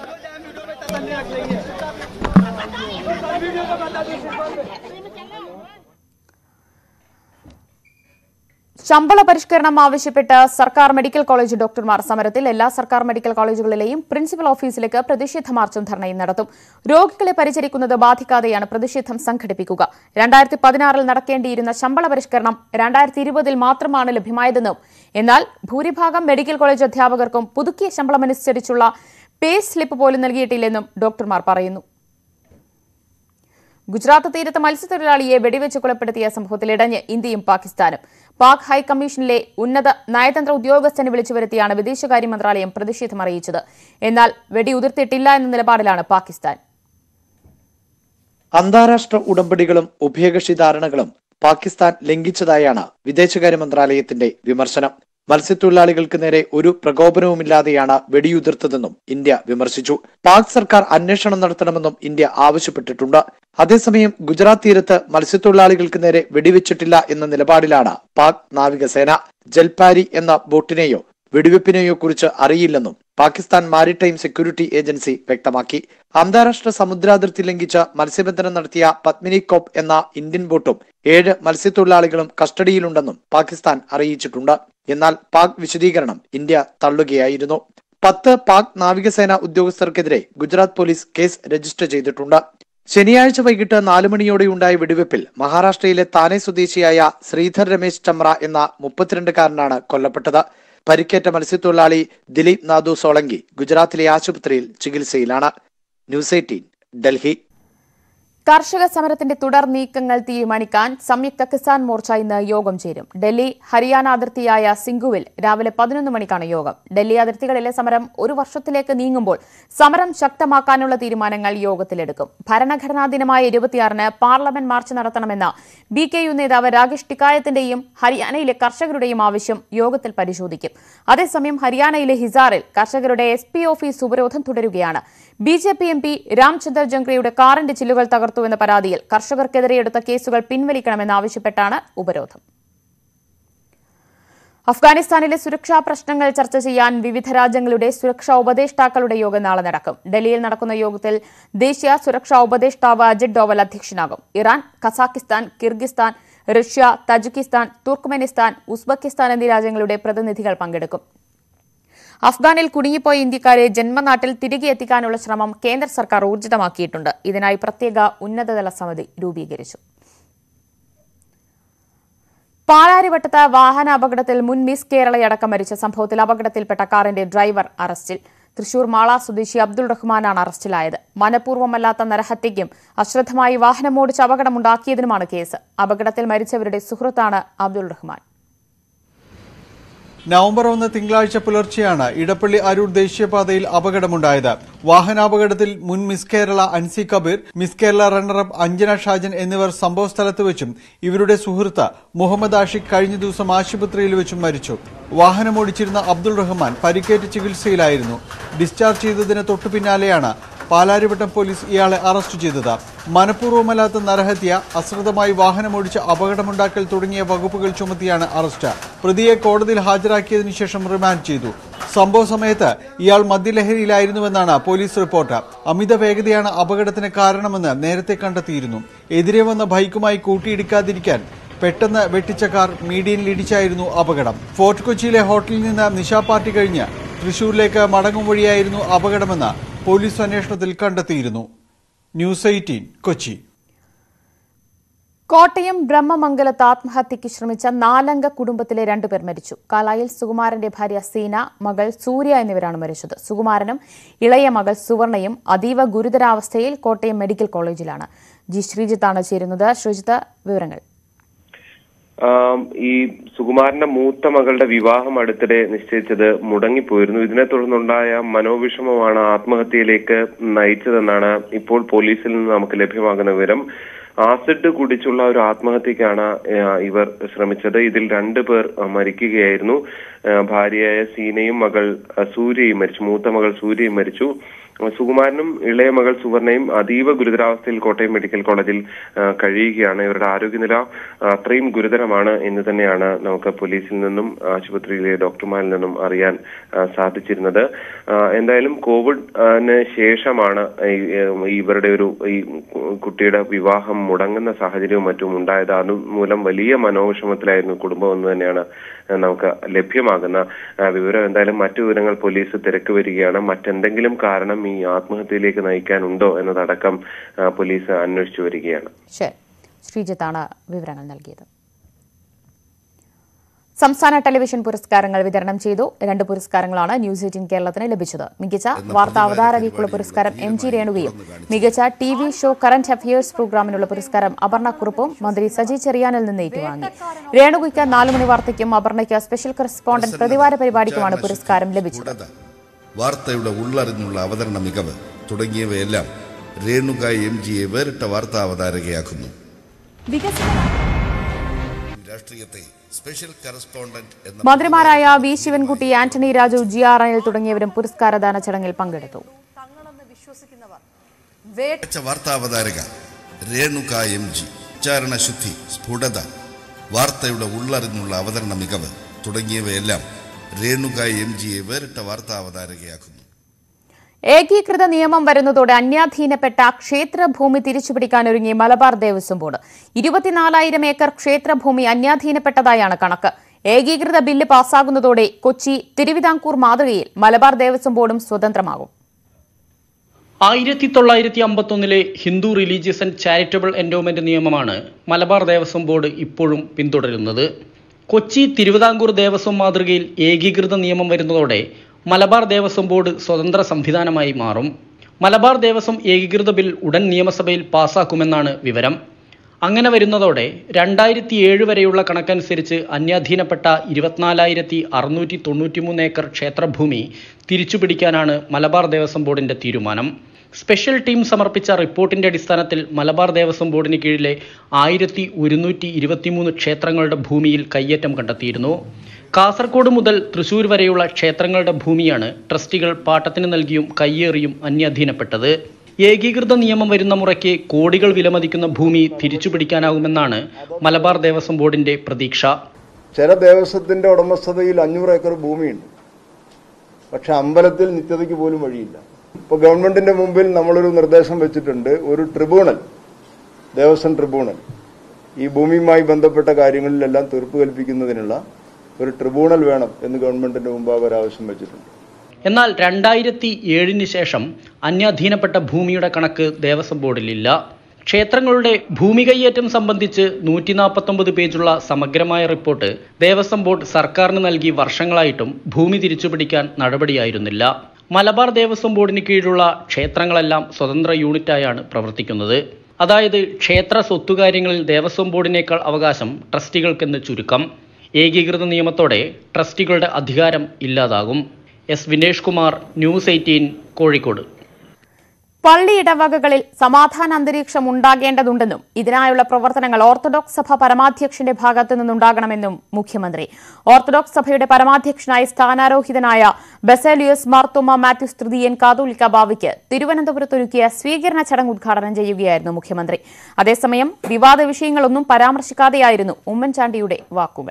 ശമ്പള പരിഷ്കരണം ആവശ്യപ്പെട്ട് സർക്കാർ മെഡിക്കൽ കോളേജ് ഡോക്ടർമാർ സമരത്തിൽ. എല്ലാ സർക്കാർ മെഡിക്കൽ കോളേജുകളിലെയും പ്രിൻസിപ്പൽ ഓഫീസിലേക്ക് പ്രതിഷേധ മാർച്ചും ധർണയും നടത്തും. രോഗികളെ പരിചരിക്കുന്നത് ബാധിക്കാതെയാണ് പ്രതിഷേധം സംഘടിപ്പിക്കുക. 2016 നടക്കേണ്ടിയിരുന്ന ശമ്പള പരിഷ്കരണം 2020 മാത്രമാണ് ലഭ്യമായതെന്നും എന്നാൽ ഭൂരിഭാഗം മെഡിക്കൽ കോളേജ് അധ്യാപകർക്കും പുതുക്കിയ ശമ്പളമനുസരിച്ചുള്ള പേ സ്ലിപ്പ് പോലും നൽകിയിട്ടില്ലെന്നും ഡോക്ടർമാർ പറയുന്നു. ഗുജറാത്ത് തീരത്ത് മത്സ്യത്തൊഴിലാളിയെ വെടിവെച്ച് കൊലപ്പെടുത്തിയ സംഭവത്തിൽ ഇടഞ്ഞ് ഇന്ത്യയും പാകിസ്ഥാനും. പാക് ഹൈക്കമ്മീഷനിലെ ഉന്നത നയതന്ത്ര ഉദ്യോഗസ്ഥനെ വിളിച്ചുവരുത്തിയാണ് വിദേശകാര്യ മന്ത്രാലയം പ്രതിഷേധം അറിയിച്ചത്. എന്നാൽ വെടിയുതിർത്തിട്ടില്ല എന്ന നിലപാടിലാണ് പാകിസ്ഥാൻ. അന്താരാഷ്ട്ര ഉടമ്പടികളും ഉഭയകക്ഷി ധാരണകളും പാകിസ്ഥാൻ ലംഘിച്ചതായാണ് വിദേശകാര്യ മന്ത്രാലയത്തിന്റെ വിമർശനം. മത്സ്യത്തൊഴിലാളികൾക്ക് നേരെ ഒരു പ്രകോപനവുമില്ലാതെയാണ് വെടിയുതിർത്തതെന്നും ഇന്ത്യ വിമർശിച്ചു. പാക് സർക്കാർ അന്വേഷണം നടത്തണമെന്നും ഇന്ത്യ ആവശ്യപ്പെട്ടിട്ടുണ്ട്. അതേസമയം ഗുജറാത്ത് തീരത്ത് മത്സ്യത്തൊഴിലാളികൾക്ക് നേരെ വെടിവെച്ചിട്ടില്ല എന്ന നിലപാടിലാണ് പാക് നാവികസേന. ജൽപാരി എന്ന ബോട്ടിനെയോ വെടിവെപ്പിനെയോ കുറിച്ച് അറിയില്ലെന്നും പാകിസ്ഥാൻ മാരിടൈം സെക്യൂരിറ്റി ഏജൻസി വ്യക്തമാക്കി. അന്താരാഷ്ട്ര സമുദ്രാതിർത്തി ലംഘിച്ച് മത്സ്യബന്ധനം നടത്തിയ പത്മിനി കോപ്പ് എന്ന ഇന്ത്യൻ ബോട്ടും 7 മത്സ്യത്തൊഴിലാളികളും കസ്റ്റഡിയിലുണ്ടെന്നും പാകിസ്ഥാൻ അറിയിച്ചിട്ടുണ്ട്. എന്നാൽ പാക് വിശദീകരണം ഇന്ത്യ തള്ളുകയായിരുന്നു. 10 പാക് നാവികസേന ഉദ്യോഗസ്ഥർക്കെതിരെ ഗുജറാത്ത് പോലീസ് കേസ് രജിസ്റ്റർ ചെയ്തിട്ടുണ്ട്. ശനിയാഴ്ച വൈകിട്ട് 4 മണിയോടെയുണ്ടായ വെടിവെപ്പിൽ മഹാരാഷ്ട്രയിലെ താനെ സ്വദേശിയായ ശ്രീധർ രമേശ് ചമ്ര എന്ന 32-കാരനാണ് കൊല്ലപ്പെട്ടത്. പരിക്കേറ്റ മത്സ്യത്തൊഴിലാളി ദിലീപ് നാഥു സോളങ്കി ഗുജറാത്തിലെ ആശുപത്രിയിൽ ചികിത്സയിലാണ്. ന്യൂസ് 18 ഡൽഹി. കർഷക സമരത്തിന്റെ തുടർ നീക്കങ്ങൾ തീരുമാനിക്കാൻ സംയുക്ത കിസാൻ മോർച്ച ഇന്ന് യോഗം ചേരും. ഡൽഹി ഹരിയാന അതിർത്തിയായ സിംഗുവിൽ രാവിലെ 11 മണിക്കാണ് യോഗം. ഡൽഹി അതിർത്തികളിലെ സമരം 1 വർഷത്തിലേക്ക് നീങ്ങുമ്പോൾ സമരം ശക്തമാക്കാനുള്ള തീരുമാനങ്ങൾ യോഗത്തിലെടുക്കും. ഭരണഘടനാ ദിനമായ 26-ന് പാർലമെന്റ് മാർച്ച് നടത്തണമെന്ന BKU നേതാവ് രാകേഷ് ടിക്കായത്തിന്റെയും ഹരിയാനയിലെ കർഷകരുടെയും ആവശ്യം യോഗത്തിൽ പരിശോധിക്കും. അതേസമയം ഹരിയാനയിലെ ഹിസാറിൽ കർഷകരുടെ SP ഓഫീസ് ഉപരോധം തുടരുകയാണ്. BJP MP രാംചന്ദർ ജംഗ്രിയുടെ കാറിന്റെ ചില്ലുകൾ തകർത്തുവെന്ന പരാതിയിൽ കർഷകർക്കെതിരെ എടുത്ത കേസുകൾ പിൻവലിക്കണമെന്നാവശ്യപ്പെട്ടാണ് ഉപരോധം. അഫ്ഗാനിസ്ഥാനിലെ സുരക്ഷാ പ്രശ്നങ്ങൾ ചർച്ച ചെയ്യാൻ വിവിധ രാജ്യങ്ങളുടെ സുരക്ഷാ ഉപദേഷ്ടാക്കളുടെ യോഗം നാളെ നടക്കും. ഡൽഹിയിൽ നടക്കുന്ന യോഗത്തിൽ ദേശീയ സുരക്ഷാ ഉപദേഷ്ടാവ് അജിത് ഡോവൽ അധ്യക്ഷനാകും. Iran, Kazakhstan, Kyrgyzstan, Russia, Tajikistan, Turkmenistan, Uzbekistan എന്നീ രാജ്യങ്ങളുടെ പ്രതിനിധികൾ പങ്കെടുക്കും. അഫ്ഗാനിൽ കുടുങ്ങിപ്പോയ ഇന്ത്യക്കാരെ ജന്മനാട്ടിൽ തിരികെ എത്തിക്കാനുള്ള ശ്രമം കേന്ദ്ര സർക്കാർ ഊർജിതമാക്കിയിട്ടുണ്ട്. ഇതിനായി പ്രത്യേക ഉന്നതതല സമിതി രൂപീകരിച്ചു. പാലാരിവട്ടത്ത് വാഹന അപകടത്തിൽ മുൻ മിസ് കേരളയടക്കം മരിച്ച സംഭവത്തിൽ അപകടത്തിൽപ്പെട്ട കാറിന്റെ ഡ്രൈവർ അറസ്റ്റിൽ. തൃശൂർ മാള സ്വദേശി അബ്ദുൾ റഹ്മാനാണ് അറസ്റ്റിലായത്. മനഃപൂർവ്വമല്ലാത്ത നരഹത്യയ്ക്കും അശ്രദ്ധമായി വാഹനമോടിച്ച് അപകടമുണ്ടാക്കിയതിനുമാണ് കേസ്. അപകടത്തിൽ മരിച്ചവരുടെ സുഹൃത്താണ് അബ്ദുൾ റഹ്മാൻ. നവംബർ 1 തിങ്കളാഴ്ച പുലർച്ചെയാണ് ഇടപ്പള്ളി അരൂർ ദേശീയപാതയിൽ അപകടമുണ്ടായത്. വാഹനാപകടത്തിൽ മുൻ miss Kerala Ansi Kabeer, miss Kerala runner up Anjana Shajan എന്നിവർ സംഭവസ്ഥലത്ത് വെച്ചും ഇവരുടെ സുഹൃത്ത് മുഹമ്മദ് ആഷിഖ് കഴിഞ്ഞ ദിവസം ആശുപത്രിയിൽ വെച്ചും മരിച്ചു. വാഹനമോടിച്ചിരുന്ന അബ്ദുൾ റഹ്മാൻ പരിക്കേറ്റ് ചികിത്സയിലായിരുന്നു. ഡിസ്ചാർജ് ചെയ്തതിന് തൊട്ടു പിന്നാലെയാണ് പാലാരിവട്ടം പോലീസ് ഇയാളെ അറസ്റ്റ് ചെയ്തത്. മനഃപൂർവ്വമല്ലാത്ത നരഹത്യ, അശ്രദ്ധമായി വാഹനമോടിച്ച് അപകടമുണ്ടാക്കൽ തുടങ്ങിയ വകുപ്പുകൾ ചുമത്തിയാണ് അറസ്റ്റ്. പ്രതിയെ കോടതിയിൽ ഹാജരാക്കിയതിനു ശേഷം റിമാൻഡ് ചെയ്തു. സംഭവ സമയത്ത് ഇയാൾ മദ്യലഹരിയിലായിരുന്നുവെന്നാണ് പോലീസ് റിപ്പോർട്ട്. അമിത വേഗതയാണ് അപകടത്തിന് കാരണമെന്ന് നേരത്തെ കണ്ടെത്തിയിരുന്നു. എതിരെ വന്ന ബൈക്കുമായി കൂട്ടിയിടിക്കാതിരിക്കാൻ പെട്ടെന്ന് വെട്ടിച്ച കാർ മീഡിയനിലിടിച്ചായിരുന്നു അപകടം. ഫോർട്ട് കൊച്ചിയിലെ ഹോട്ടലിൽ നിന്ന് നിശാ പാർട്ടി കഴിഞ്ഞ് തൃശൂരിലേക്ക് മടങ്ങും വഴിയായിരുന്നു അപകടമെന്ന് പോലീസ് അന്വേഷണത്തിൽ കണ്ടെത്തിയിരുന്നു. ന്യൂസ് 18 കൊച്ചി. കോട്ടയം ബ്രഹ്മമംഗലത്ത് ആത്മഹത്യയ്ക്ക് ശ്രമിച്ച 4-അംഗ കുടുംബത്തിലെ 2 പേർ മരിച്ചു. കാലായിൽ സുകുമാരന്റെ ഭാര്യ സീന, മകൾ സൂര്യ എന്നിവരാണ് മരിച്ചത്. സുകുമാരനും ഇളയ മകൾ സുവർണയും അതീവ ഗുരുതരാവസ്ഥയിൽ കോട്ടയം മെഡിക്കൽ കോളേജിലാണ്. ജി ശ്രീജിത്താണ് ചേരുന്നത്. ശ്രീജിത്ത്, വിവരങ്ങൾ. ഈ സുകുമാരന്റെ മൂത്ത മകളുടെ വിവാഹം അടുത്തിടെ നിശ്ചയിച്ചത് മുടങ്ങിപ്പോയിരുന്നു. ഇതിനെ തുടർന്നുണ്ടായ മനോവിഷമമാണ് ആത്മഹത്യയിലേക്ക് നയിച്ചതെന്നാണ് ഇപ്പോൾ പോലീസിൽ നിന്ന് നമുക്ക് ലഭ്യമാകുന്ന വിവരം. ആസിഡ് കുടിച്ചുള്ള ഒരു ആത്മഹത്യക്കാണ് ഇവർ ശ്രമിച്ചത്. ഇതിൽ 2 പേർ മരിക്കുകയായിരുന്നു. ഭാര്യയായ സീനയും മകൾ സൂര്യയും മരിച്ചു. മൂത്ത മകൾ സൂര്യയും മരിച്ചു. സുകുമാരനും ഇളയ മകൾ സുവർണയും അതീവ ഗുരുതരാവസ്ഥയിൽ കോട്ടയം മെഡിക്കൽ കോളേജിൽ കഴിയുകയാണ്. ഇവരുടെ ആരോഗ്യനില അത്രയും ഗുരുതരമാണ് എന്ന് തന്നെയാണ് നമുക്ക് പോലീസിൽ നിന്നും ആശുപത്രിയിലെ ഡോക്ടർമാരിൽ നിന്നും അറിയാൻ സാധിച്ചിരുന്നത്. എന്തായാലും കോവിഡിന് ശേഷമാണ് ഇവരുടെ ഈ കുട്ടിയുടെ വിവാഹം മുടങ്ങുന്ന സാഹചര്യവും മറ്റും ഉണ്ടായത്. അതുമൂലം വലിയ മനോവിഷമത്തിലായിരുന്നു കുടുംബം എന്ന് തന്നെയാണ് നമുക്ക് ലഭ്യമാകുന്ന വിവരം. എന്തായാലും മറ്റു വിവരങ്ങൾ പോലീസ് തിരക്ക് വരികയാണ്. മറ്റെന്തെങ്കിലും കാരണം ഈ ആത്മഹത്യയിലേക്ക് നയിക്കാനുണ്ടോ എന്നതടക്കം പോലീസ് അന്വേഷിച്ചു വരികയാണ്. ശ്രീജിത്താണ് വിവരങ്ങൾ നൽകിയത്. സംസ്ഥാന ടെലിവിഷൻ പുരസ്കാരങ്ങൾ വിതരണം ചെയ്തു. 2 പുരസ്കാരങ്ങളാണ് ന്യൂസ് 18 കേരളത്തിന് ലഭിച്ചത്. മികച്ച വാർത്താ അവതാരകയ്ക്കുള്ള പുരസ്കാരം MG രേണുകയും മികച്ച TV ഷോ കറന്റ് അഫയേഴ്സ് പ്രോഗ്രാമിനുള്ള പുരസ്കാരം അപർണ കുറുപ്പും മന്ത്രി സജി ചെറിയാനിൽ നിന്ന് ഏറ്റുവാങ്ങി. രേണുകയ്ക്ക് 4 മണി വാർത്തയ്ക്കും അപർണയ്ക്ക് സ്പെഷ്യൽ കറസ്പോണ്ടന്റ് പ്രതിവാര പരിപാടിക്കുമാണ് പുരസ്കാരം ലഭിച്ചത്. വാർത്തയുടെ ഉള്ളറിഞ്ഞുള്ള അവതരണ മികവ് തുടങ്ങിയവയെല്ലാം രേണുക MGയെ വേറിട്ട വാർത്താ അവതാരകയാക്കുന്നു. രാഷ്ട്രീയത്തെ സ്പെഷ്യൽ കറസ്പോണ്ടന്റ് എന്ന മന്ത്രിമാരായ വി ശിവൻകുട്ടി, ആന്റണി രാജു, GR അനിൽ തുടങ്ങിയവരും പുരസ്കാരദാന ചടങ്ങിൽ പങ്കെടുത്തു. വാർത്താവതാരക രേണുക MG ഉച്ചാരണശുദ്ധി, സ്ഫുടത, വാർത്തയുടെ ഉള്ളറിഞ്ഞുള്ള അവതരണ മികവ് തുടങ്ങിയവയെല്ലാം രേണുക MGയെ വേറിട്ട വാർത്താ അവതാരകയാക്കുന്നു. ഏകീകൃത നിയമം വരുന്നതോടെ അന്യാധീനപ്പെട്ട ക്ഷേത്രഭൂമി തിരിച്ചുപിടിക്കാനൊരുങ്ങി മലബാർ ദേവസ്വം ബോർഡ്. 24,000 ഏക്കർ ക്ഷേത്രഭൂമി അന്യാധീനപ്പെട്ടതായാണ് കണക്ക്. ഏകീകൃത ബില്ല് പാസ്സാകുന്നതോടെ കൊച്ചി, തിരുവിതാംകൂർ മാതൃകയിൽ മലബാർ ദേവസ്വം ബോർഡും സ്വതന്ത്രമാകും. 1951 Hindu religious and charitable endowment നിയമമാണ് മലബാർ ദേവസ്വം ബോർഡ് ഇപ്പോഴും പിന്തുടരുന്നത്. കൊച്ചി, തിരുവിതാംകൂർ ദേവസ്വം മാതൃകയിൽ ഏകീകൃത നിയമം വരുന്നതോടെ മലബാർ ദേവസ്വം ബോർഡ് സ്വതന്ത്ര സംവിധാനമായി മാറും. മലബാർ ദേവസ്വം ഏകീകൃത ബിൽ ഉടൻ നിയമസഭയിൽ പാസ്സാക്കുമെന്നാണ് വിവരം. അങ്ങനെ വരുന്നതോടെ 2007 വരെയുള്ള കണക്കനുസരിച്ച് അന്യാധീനപ്പെട്ട 24,693 ഏക്കർ ക്ഷേത്രഭൂമി തിരിച്ചുപിടിക്കാനാണ് മലബാർ ദേവസ്വം ബോർഡിന്റെ തീരുമാനം. സ്പെഷ്യൽ ടീം സമർപ്പിച്ച റിപ്പോർട്ടിന്റെ അടിസ്ഥാനത്തിൽ മലബാർ ദേവസ്വം ബോർഡിന് കീഴിലെ 1123 ക്ഷേത്രങ്ങളുടെ ഭൂമിയിൽ കയ്യേറ്റം കണ്ടെത്തിയിരുന്നു. കാസർഗോഡ് മുതൽ തൃശൂർ വരെയുള്ള ക്ഷേത്രങ്ങളുടെ ഭൂമിയാണ് ട്രസ്റ്റികൾ പാട്ടത്തിന് നൽകിയും കയ്യേറിയും അന്യാധീനപ്പെട്ടത്. ഏകീകൃത നിയമം വരുന്ന മുറയ്ക്ക് കോടികൾ വിലമതിക്കുന്ന ഭൂമി തിരിച്ചുപിടിക്കാനാകുമെന്നാണ് മലബാർ ദേവസ്വം ബോർഡിന്റെ പ്രതീക്ഷ. ചില ദേവസ്വത്തിന്റെ ഉടമസ്ഥതയിൽ 500 ഏക്കർ ഭൂമിയുണ്ട്. പക്ഷെ അമ്പലത്തിൽ നിത്യതയ്ക്ക് പോലും വഴിയില്ല. ഇപ്പോൾ ഗവൺമെന്റിന്റെ മുമ്പിൽ നമ്മളൊരു നിർദ്ദേശം വെച്ചിട്ടുണ്ട്. ഒരു ട്രിബ്യൂണൽ, ദേവസ്വം ട്രിബ്യൂണൽ, ഈ ഭൂമിയുമായി ബന്ധപ്പെട്ട കാര്യങ്ങളിലെല്ലാം തീർപ്പ് കൽപ്പിക്കുന്നതിനുള്ള ഒരു ട്രിബ്യൂണൽ വേണം എന്ന് ഗവൺമെന്റിന്റെ മുമ്പാകെ ഒരു ആവശ്യം വെച്ചിട്ടുണ്ട്. എന്നാൽ 2007 ശേഷം അന്യാധീനപ്പെട്ട ഭൂമിയുടെ കണക്ക് ദേവസ്വം ബോർഡിലില്ല. ക്ഷേത്രങ്ങളുടെ ഭൂമി കയ്യേറ്റം സംബന്ധിച്ച് 149 പേജുള്ള സമഗ്രമായ റിപ്പോർട്ട് ദേവസ്വം ബോർഡ് സർക്കാരിന് നൽകി വർഷങ്ങളായിട്ടും ഭൂമി തിരിച്ചുപിടിക്കാൻ നടപടിയായിരുന്നില്ല. മലബാർ ദേവസ്വം ബോർഡിന് കീഴിലുള്ള ക്ഷേത്രങ്ങളെല്ലാം സ്വതന്ത്ര യൂണിറ്റായാണ് പ്രവർത്തിക്കുന്നത്. അതായത് ക്ഷേത്ര സ്വത്തുകാര്യങ്ങളിൽ ദേവസ്വം ബോർഡിനേക്കാൾ അവകാശം ട്രസ്റ്റികൾക്കെന്ന് ചുരുക്കം. ഏകീകൃത നിയമത്തോടെ ട്രസ്റ്റികളുടെ അധികാരം ഇല്ലാതാകും. S Vinesh Kumar, news 18, Kozhikode. പള്ളി ഇടവകകളിൽ സമാധാന അന്തരീക്ഷം ഉണ്ടാകേണ്ടതുണ്ടെന്നും ഇതിനായുള്ള പ്രവർത്തനങ്ങൾ ഓർത്തഡോക്സ് സഭ പരമാധ്യക്ഷന്റെ ഭാഗത്തു നിന്നുണ്ടാകണമെന്നും മുഖ്യമന്ത്രി. ഓർത്തഡോക്സ് സഭയുടെ പരമാധ്യക്ഷനായി സ്ഥാനാരോഹിതനായ ബസേലിയോസ് മാർത്തോമ മാത്യൂസ് തൃതീയൻ കാതോലിക്ക ബാവയ്ക്ക് തിരുവനന്തപുരത്തൊരുക്കിയ സ്വീകരണ ചടങ്ങ് ഉദ്ഘാടനം ചെയ്യുകയായിരുന്നു മുഖ്യമന്ത്രി. അതേസമയം വിവാദ വിഷയങ്ങളൊന്നും പരാമർശിക്കാതെയായിരുന്നു ഉമ്മൻചാണ്ടിയുടെ വാക്കുകൾ.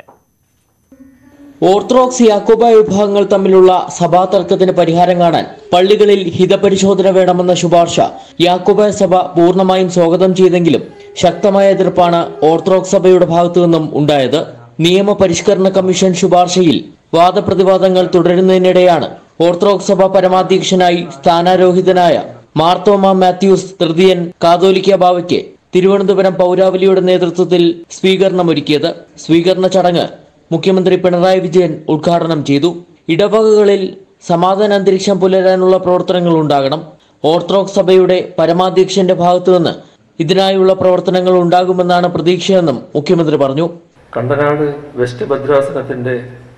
ഓർത്തഡോക്സ് യാക്കോബായ വിഭാഗങ്ങൾ തമ്മിലുള്ള സഭാ തർക്കത്തിന് പരിഹാരം കാണാൻ പള്ളികളിൽ ഹിതപരിശോധന വേണമെന്ന ശുപാർശ യാക്കോബായ സഭ പൂർണ്ണമായും സ്വാഗതം ചെയ്തെങ്കിലും ശക്തമായ എതിർപ്പാണ് ഓർത്തഡോക്സ് സഭയുടെ ഭാഗത്തു നിന്നും ഉണ്ടായത്. നിയമപരിഷ്കരണ കമ്മീഷൻ ശുപാർശയിൽ വാദപ്രതിവാദങ്ങൾ തുടരുന്നതിനിടെയാണ് ഓർത്തഡോക്സ് സഭ പരമാധ്യക്ഷനായി സ്ഥാനാരോഹിതനായ മാർത്തോമ മാത്യൂസ് തൃതീയൻ കാതോലിക്ക ബാവയ്ക്ക് തിരുവനന്തപുരം പൗരാവലിയുടെ നേതൃത്വത്തിൽ സ്വീകരണമൊരുക്കിയത്. സ്വീകരണ ചടങ്ങ് മുഖ്യമന്ത്രി പിണറായി വിജയൻ ഉദ്ഘാടനം ചെയ്തു. ഇടവകകളിൽ സമാധാന അന്തരീക്ഷം പുലരാനുള്ള പ്രവർത്തനങ്ങൾ ഉണ്ടാകണം. ഓർത്തഡോക്സ് സഭയുടെ പരമാധ്യക്ഷന്റെ ഭാഗത്തുനിന്ന് ഇതിനായുള്ള പ്രവർത്തനങ്ങൾ ഉണ്ടാകുമെന്നാണ് പ്രതീക്ഷയെന്നും മുഖ്യമന്ത്രി പറഞ്ഞു. കണ്ടനാട് വെസ്റ്റ് ഭദ്രാസനത്തിന്റെ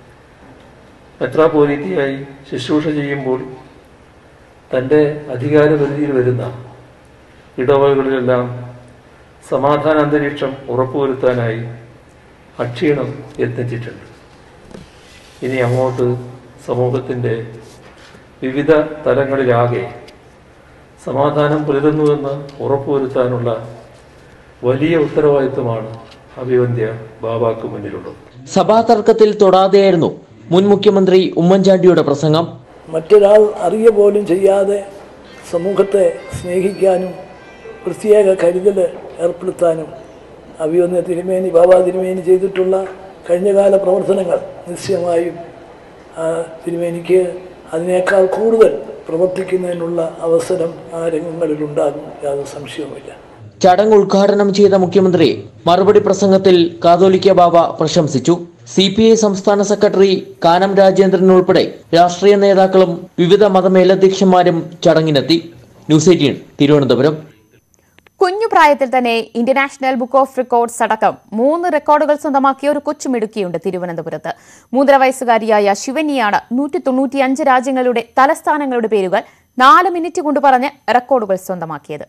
മെത്രാപോലീത്തയായി ശുശ്രൂഷ ചെയ്യുമ്പോൾ തന്റെ അധികാരപരിധിയിൽ വരുന്ന ഇടവകകളിലെല്ലാം സമാധാന അന്തരീക്ഷം ഉറപ്പുവരുത്താനായി അക്ഷീണം യത്നിച്ചിട്ടുണ്ട്. ഇനി അങ്ങോട്ട് സമൂഹത്തിൻ്റെ വിവിധ തലങ്ങളിലാകെ സമാധാനം പുലരുന്നുവെന്ന് ഉറപ്പുവരുത്താനുള്ള വലിയ ഉത്തരവാദിത്വമാണ് അഭിവന്ദ്യ ബാബാക്ക് മുന്നിലുള്ളത്. സഭാ തർക്കത്തിൽ തൊടാതെയായിരുന്നു മുൻ മുഖ്യമന്ത്രി ഉമ്മൻചാണ്ടിയുടെ പ്രസംഗം. മറ്റൊരാൾ അറിയ പോലും ചെയ്യാതെ സമൂഹത്തെ സ്നേഹിക്കാനും പ്രത്യേക കരുതൽ ഏർപ്പെടുത്താനും അഭിവന്ദ്യ തിരുമേനി ബാബാ തിരുമേനി ചെയ്തിട്ടുള്ള കഴിഞ്ഞകാല പ്രവർത്തനങ്ങൾ നിശ്ചയമായും തിരുമേനിക്ക് അതിനേക്കാൾ കൂടുതൽ പ്രവർത്തിക്കുന്നതിനുള്ള അവസരം ആ രംഗങ്ങളിലുണ്ടാകും, യാതൊരു സംശയവുമില്ല. ചടങ്ങ് ഉദ്ഘാടനം ചെയ്ത മുഖ്യമന്ത്രി മറുപടി പ്രസംഗത്തിൽ കാതോലിക്ക ബാബ പ്രശംസിച്ചു. CPI സംസ്ഥാന സെക്രട്ടറി കാനം രാജേന്ദ്രൻ ഉൾപ്പെടെ രാഷ്ട്രീയ നേതാക്കളും വിവിധ മതമേലധ്യക്ഷന്മാരും ചടങ്ങിനെത്തി. ന്യൂസ് 18 തിരുവനന്തപുരം. കുഞ്ഞുപ്രായത്തിൽ തന്നെ ഇന്റർനാഷണൽ ബുക്ക് ഓഫ് റെക്കോർഡ്സ് അടക്കം 3 റെക്കോർഡുകൾ സ്വന്തമാക്കിയ ഒരു കൊച്ചുമിടുക്കിയുണ്ട് തിരുവനന്തപുരത്ത്. 3 വയസ്സുകാരിയായ ശിവന്യാണ് 195 രാജ്യങ്ങളുടെ തലസ്ഥാനങ്ങളുടെ പേരുകൾ 4 മിനിറ്റ് കൊണ്ട് പറഞ്ഞ് റെക്കോർഡുകൾ സ്വന്തമാക്കിയത്.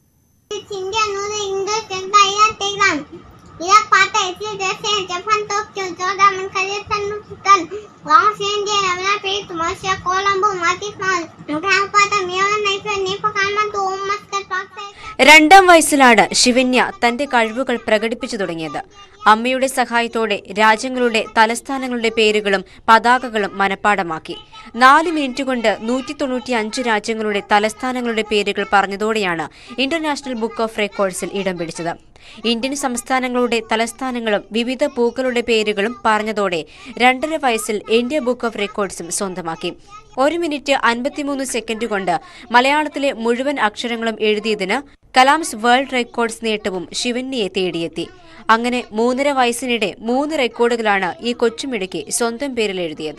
രണ്ടാം വയസ്സിലാണ് ശിവന്യ തന്റെ കഴിവുകൾ പ്രകടിപ്പിച്ചു തുടങ്ങിയത്. അമ്മയുടെ സഹായത്തോടെ രാജ്യങ്ങളുടെ തലസ്ഥാനങ്ങളുടെ പേരുകളും പതാകകളും മനഃപ്പാടമാക്കി 4 മിനിറ്റ് കൊണ്ട് 195 രാജ്യങ്ങളുടെ തലസ്ഥാനങ്ങളുടെ പേരുകൾ പറഞ്ഞതോടെയാണ് ഇന്റർനാഷണൽ ബുക്ക് ഓഫ് റെക്കോർഡ്സിൽ ഇടം പിടിച്ചത്. ഇന്ത്യൻ സംസ്ഥാനങ്ങളുടെ തലസ്ഥാനങ്ങളും വിവിധ പൂക്കളുടെ പേരുകളും പറഞ്ഞതോടെ 2.5 വയസ്സിൽ ഇന്ത്യ ബുക്ക് ഓഫ് റെക്കോർഡ്സും സ്വന്തമാക്കി. 1 മിനിറ്റ് 53 സെക്കൻഡ് കൊണ്ട് മലയാളത്തിലെ മുഴുവൻ അക്ഷരങ്ങളും എഴുതിയതിന് കലാംസ് വേൾഡ് റെക്കോർഡ്സ് നേട്ടവും ശിവന്യയെ തേടിയെത്തി. അങ്ങനെ 3.5 വയസ്സിനിടെ 3 റെക്കോർഡുകളാണ് ഈ കൊച്ചുമിടുക്കി സ്വന്തം പേരിൽ എഴുതിയത്.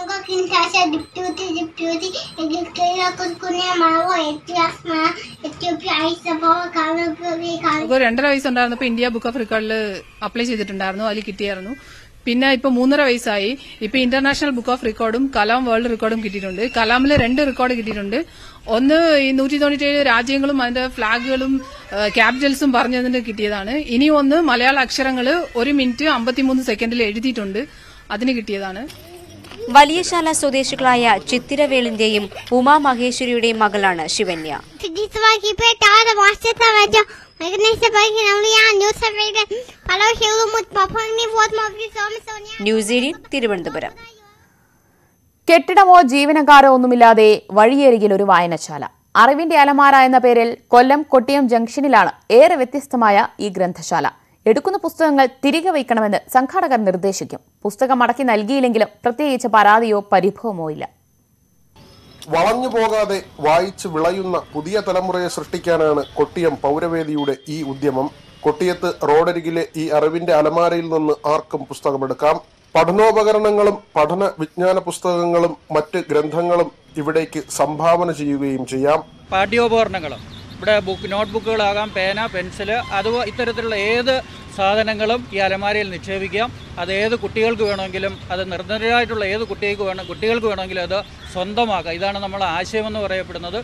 2.5 വയസ്സുണ്ടായിരുന്നപ്പോൾ ഇന്ത്യ ബുക്ക് ഓഫ് റെക്കോർഡിൽ അപ്ലൈ ചെയ്തിട്ടുണ്ടായിരുന്നു, അതിൽ കിട്ടിയായിരുന്നു. പിന്നെ ഇപ്പൊ 3.5 വയസ്സായി. ഇപ്പൊ ഇന്റർനാഷണൽ ബുക്ക് ഓഫ് റെക്കോർഡും കലാം വേൾഡ് റെക്കോർഡും കിട്ടിയിട്ടുണ്ട്. കലാമില് 2 റെക്കോർഡ് കിട്ടിയിട്ടുണ്ട്. ഒന്ന് ഈ 197 രാജ്യങ്ങളും അതിന്റെ ഫ്ളാഗുകളും ക്യാപിറ്റൽസും പറഞ്ഞതിന് കിട്ടിയതാണ്. ഇനി ഒന്ന് മലയാള അക്ഷരങ്ങള് 1 മിനിറ്റ് 53 സെക്കൻഡിൽ എഴുതിയിട്ടുണ്ട്, അതിന് കിട്ടിയതാണ്. വലിയശാല സ്വദേശികളായ ചിത്തിരവേളിന്റെയും ഉമാ മഹേശ്വരിയുടെയും മകളാണ് ശിവന്യ. ന്യൂസ് 18 തിരുവനന്തപുരം. കെട്ടിടമോ ജീവനക്കാരോ ഒന്നുമില്ലാതെ വഴിയരികിൽ ഒരു വായനശാല. അറിവിന്റെ അലമാര എന്ന പേരിൽ കൊല്ലം കൊട്ടിയം ജംഗ്ഷനിലാണ് ഏറെ വ്യത്യസ്തമായ ഈ ഗ്രന്ഥശാല. എടുക്കുന്ന പുസ്തകങ്ങൾ തിരികെ വയ്ക്കണമെന്ന് സംഘാടകർ നിർദ്ദേശിക്കും. പുസ്തകം മടക്കി നൽകിയില്ലെങ്കിലും പ്രത്യേകിച്ച് പരാതിയോ പരിഭവമോ ഇല്ല. വളഞ്ഞു പോകാതെ വായിച്ച് വിളയുന്ന പുതിയ തലമുറയെ സൃഷ്ടിക്കാനാണ് കൊട്ടിയം പൗരവേദിയുടെ ഈ ഉദ്യമം. കൊട്ടിയത്ത് റോഡരികിലെ ഈ അറിവിന്റെ അലമാരയിൽ നിന്ന് ആർക്കും പുസ്തകമെടുക്കാം. പഠനോപകരണങ്ങളും പഠന വിജ്ഞാന പുസ്തകങ്ങളും മറ്റ് ഗ്രന്ഥങ്ങളും ഇവിടേക്ക് സംഭാവന ചെയ്യുകയും ചെയ്യാം. പാഠ്യോപകരണങ്ങളും ഇവിടെ നോട്ട്ബുക്കുകളാകാം, പേന, പെൻസില്, അതുപോലെ ഇത്തരത്തിലുള്ള ഏത് സാധനങ്ങളും ഈ അലമാരയിൽ നിക്ഷേപിക്കാം. അത് ഏത് കുട്ടികൾക്ക് വേണമെങ്കിലും, അത് നിർധനരായിട്ടുള്ള ഏത് കുട്ടികൾക്ക് വേണമെങ്കിലും അത് സ്വന്തമാക്കാം. ഇതാണ് നമ്മളെ ആശയമെന്ന് പറയപ്പെടുന്നത്.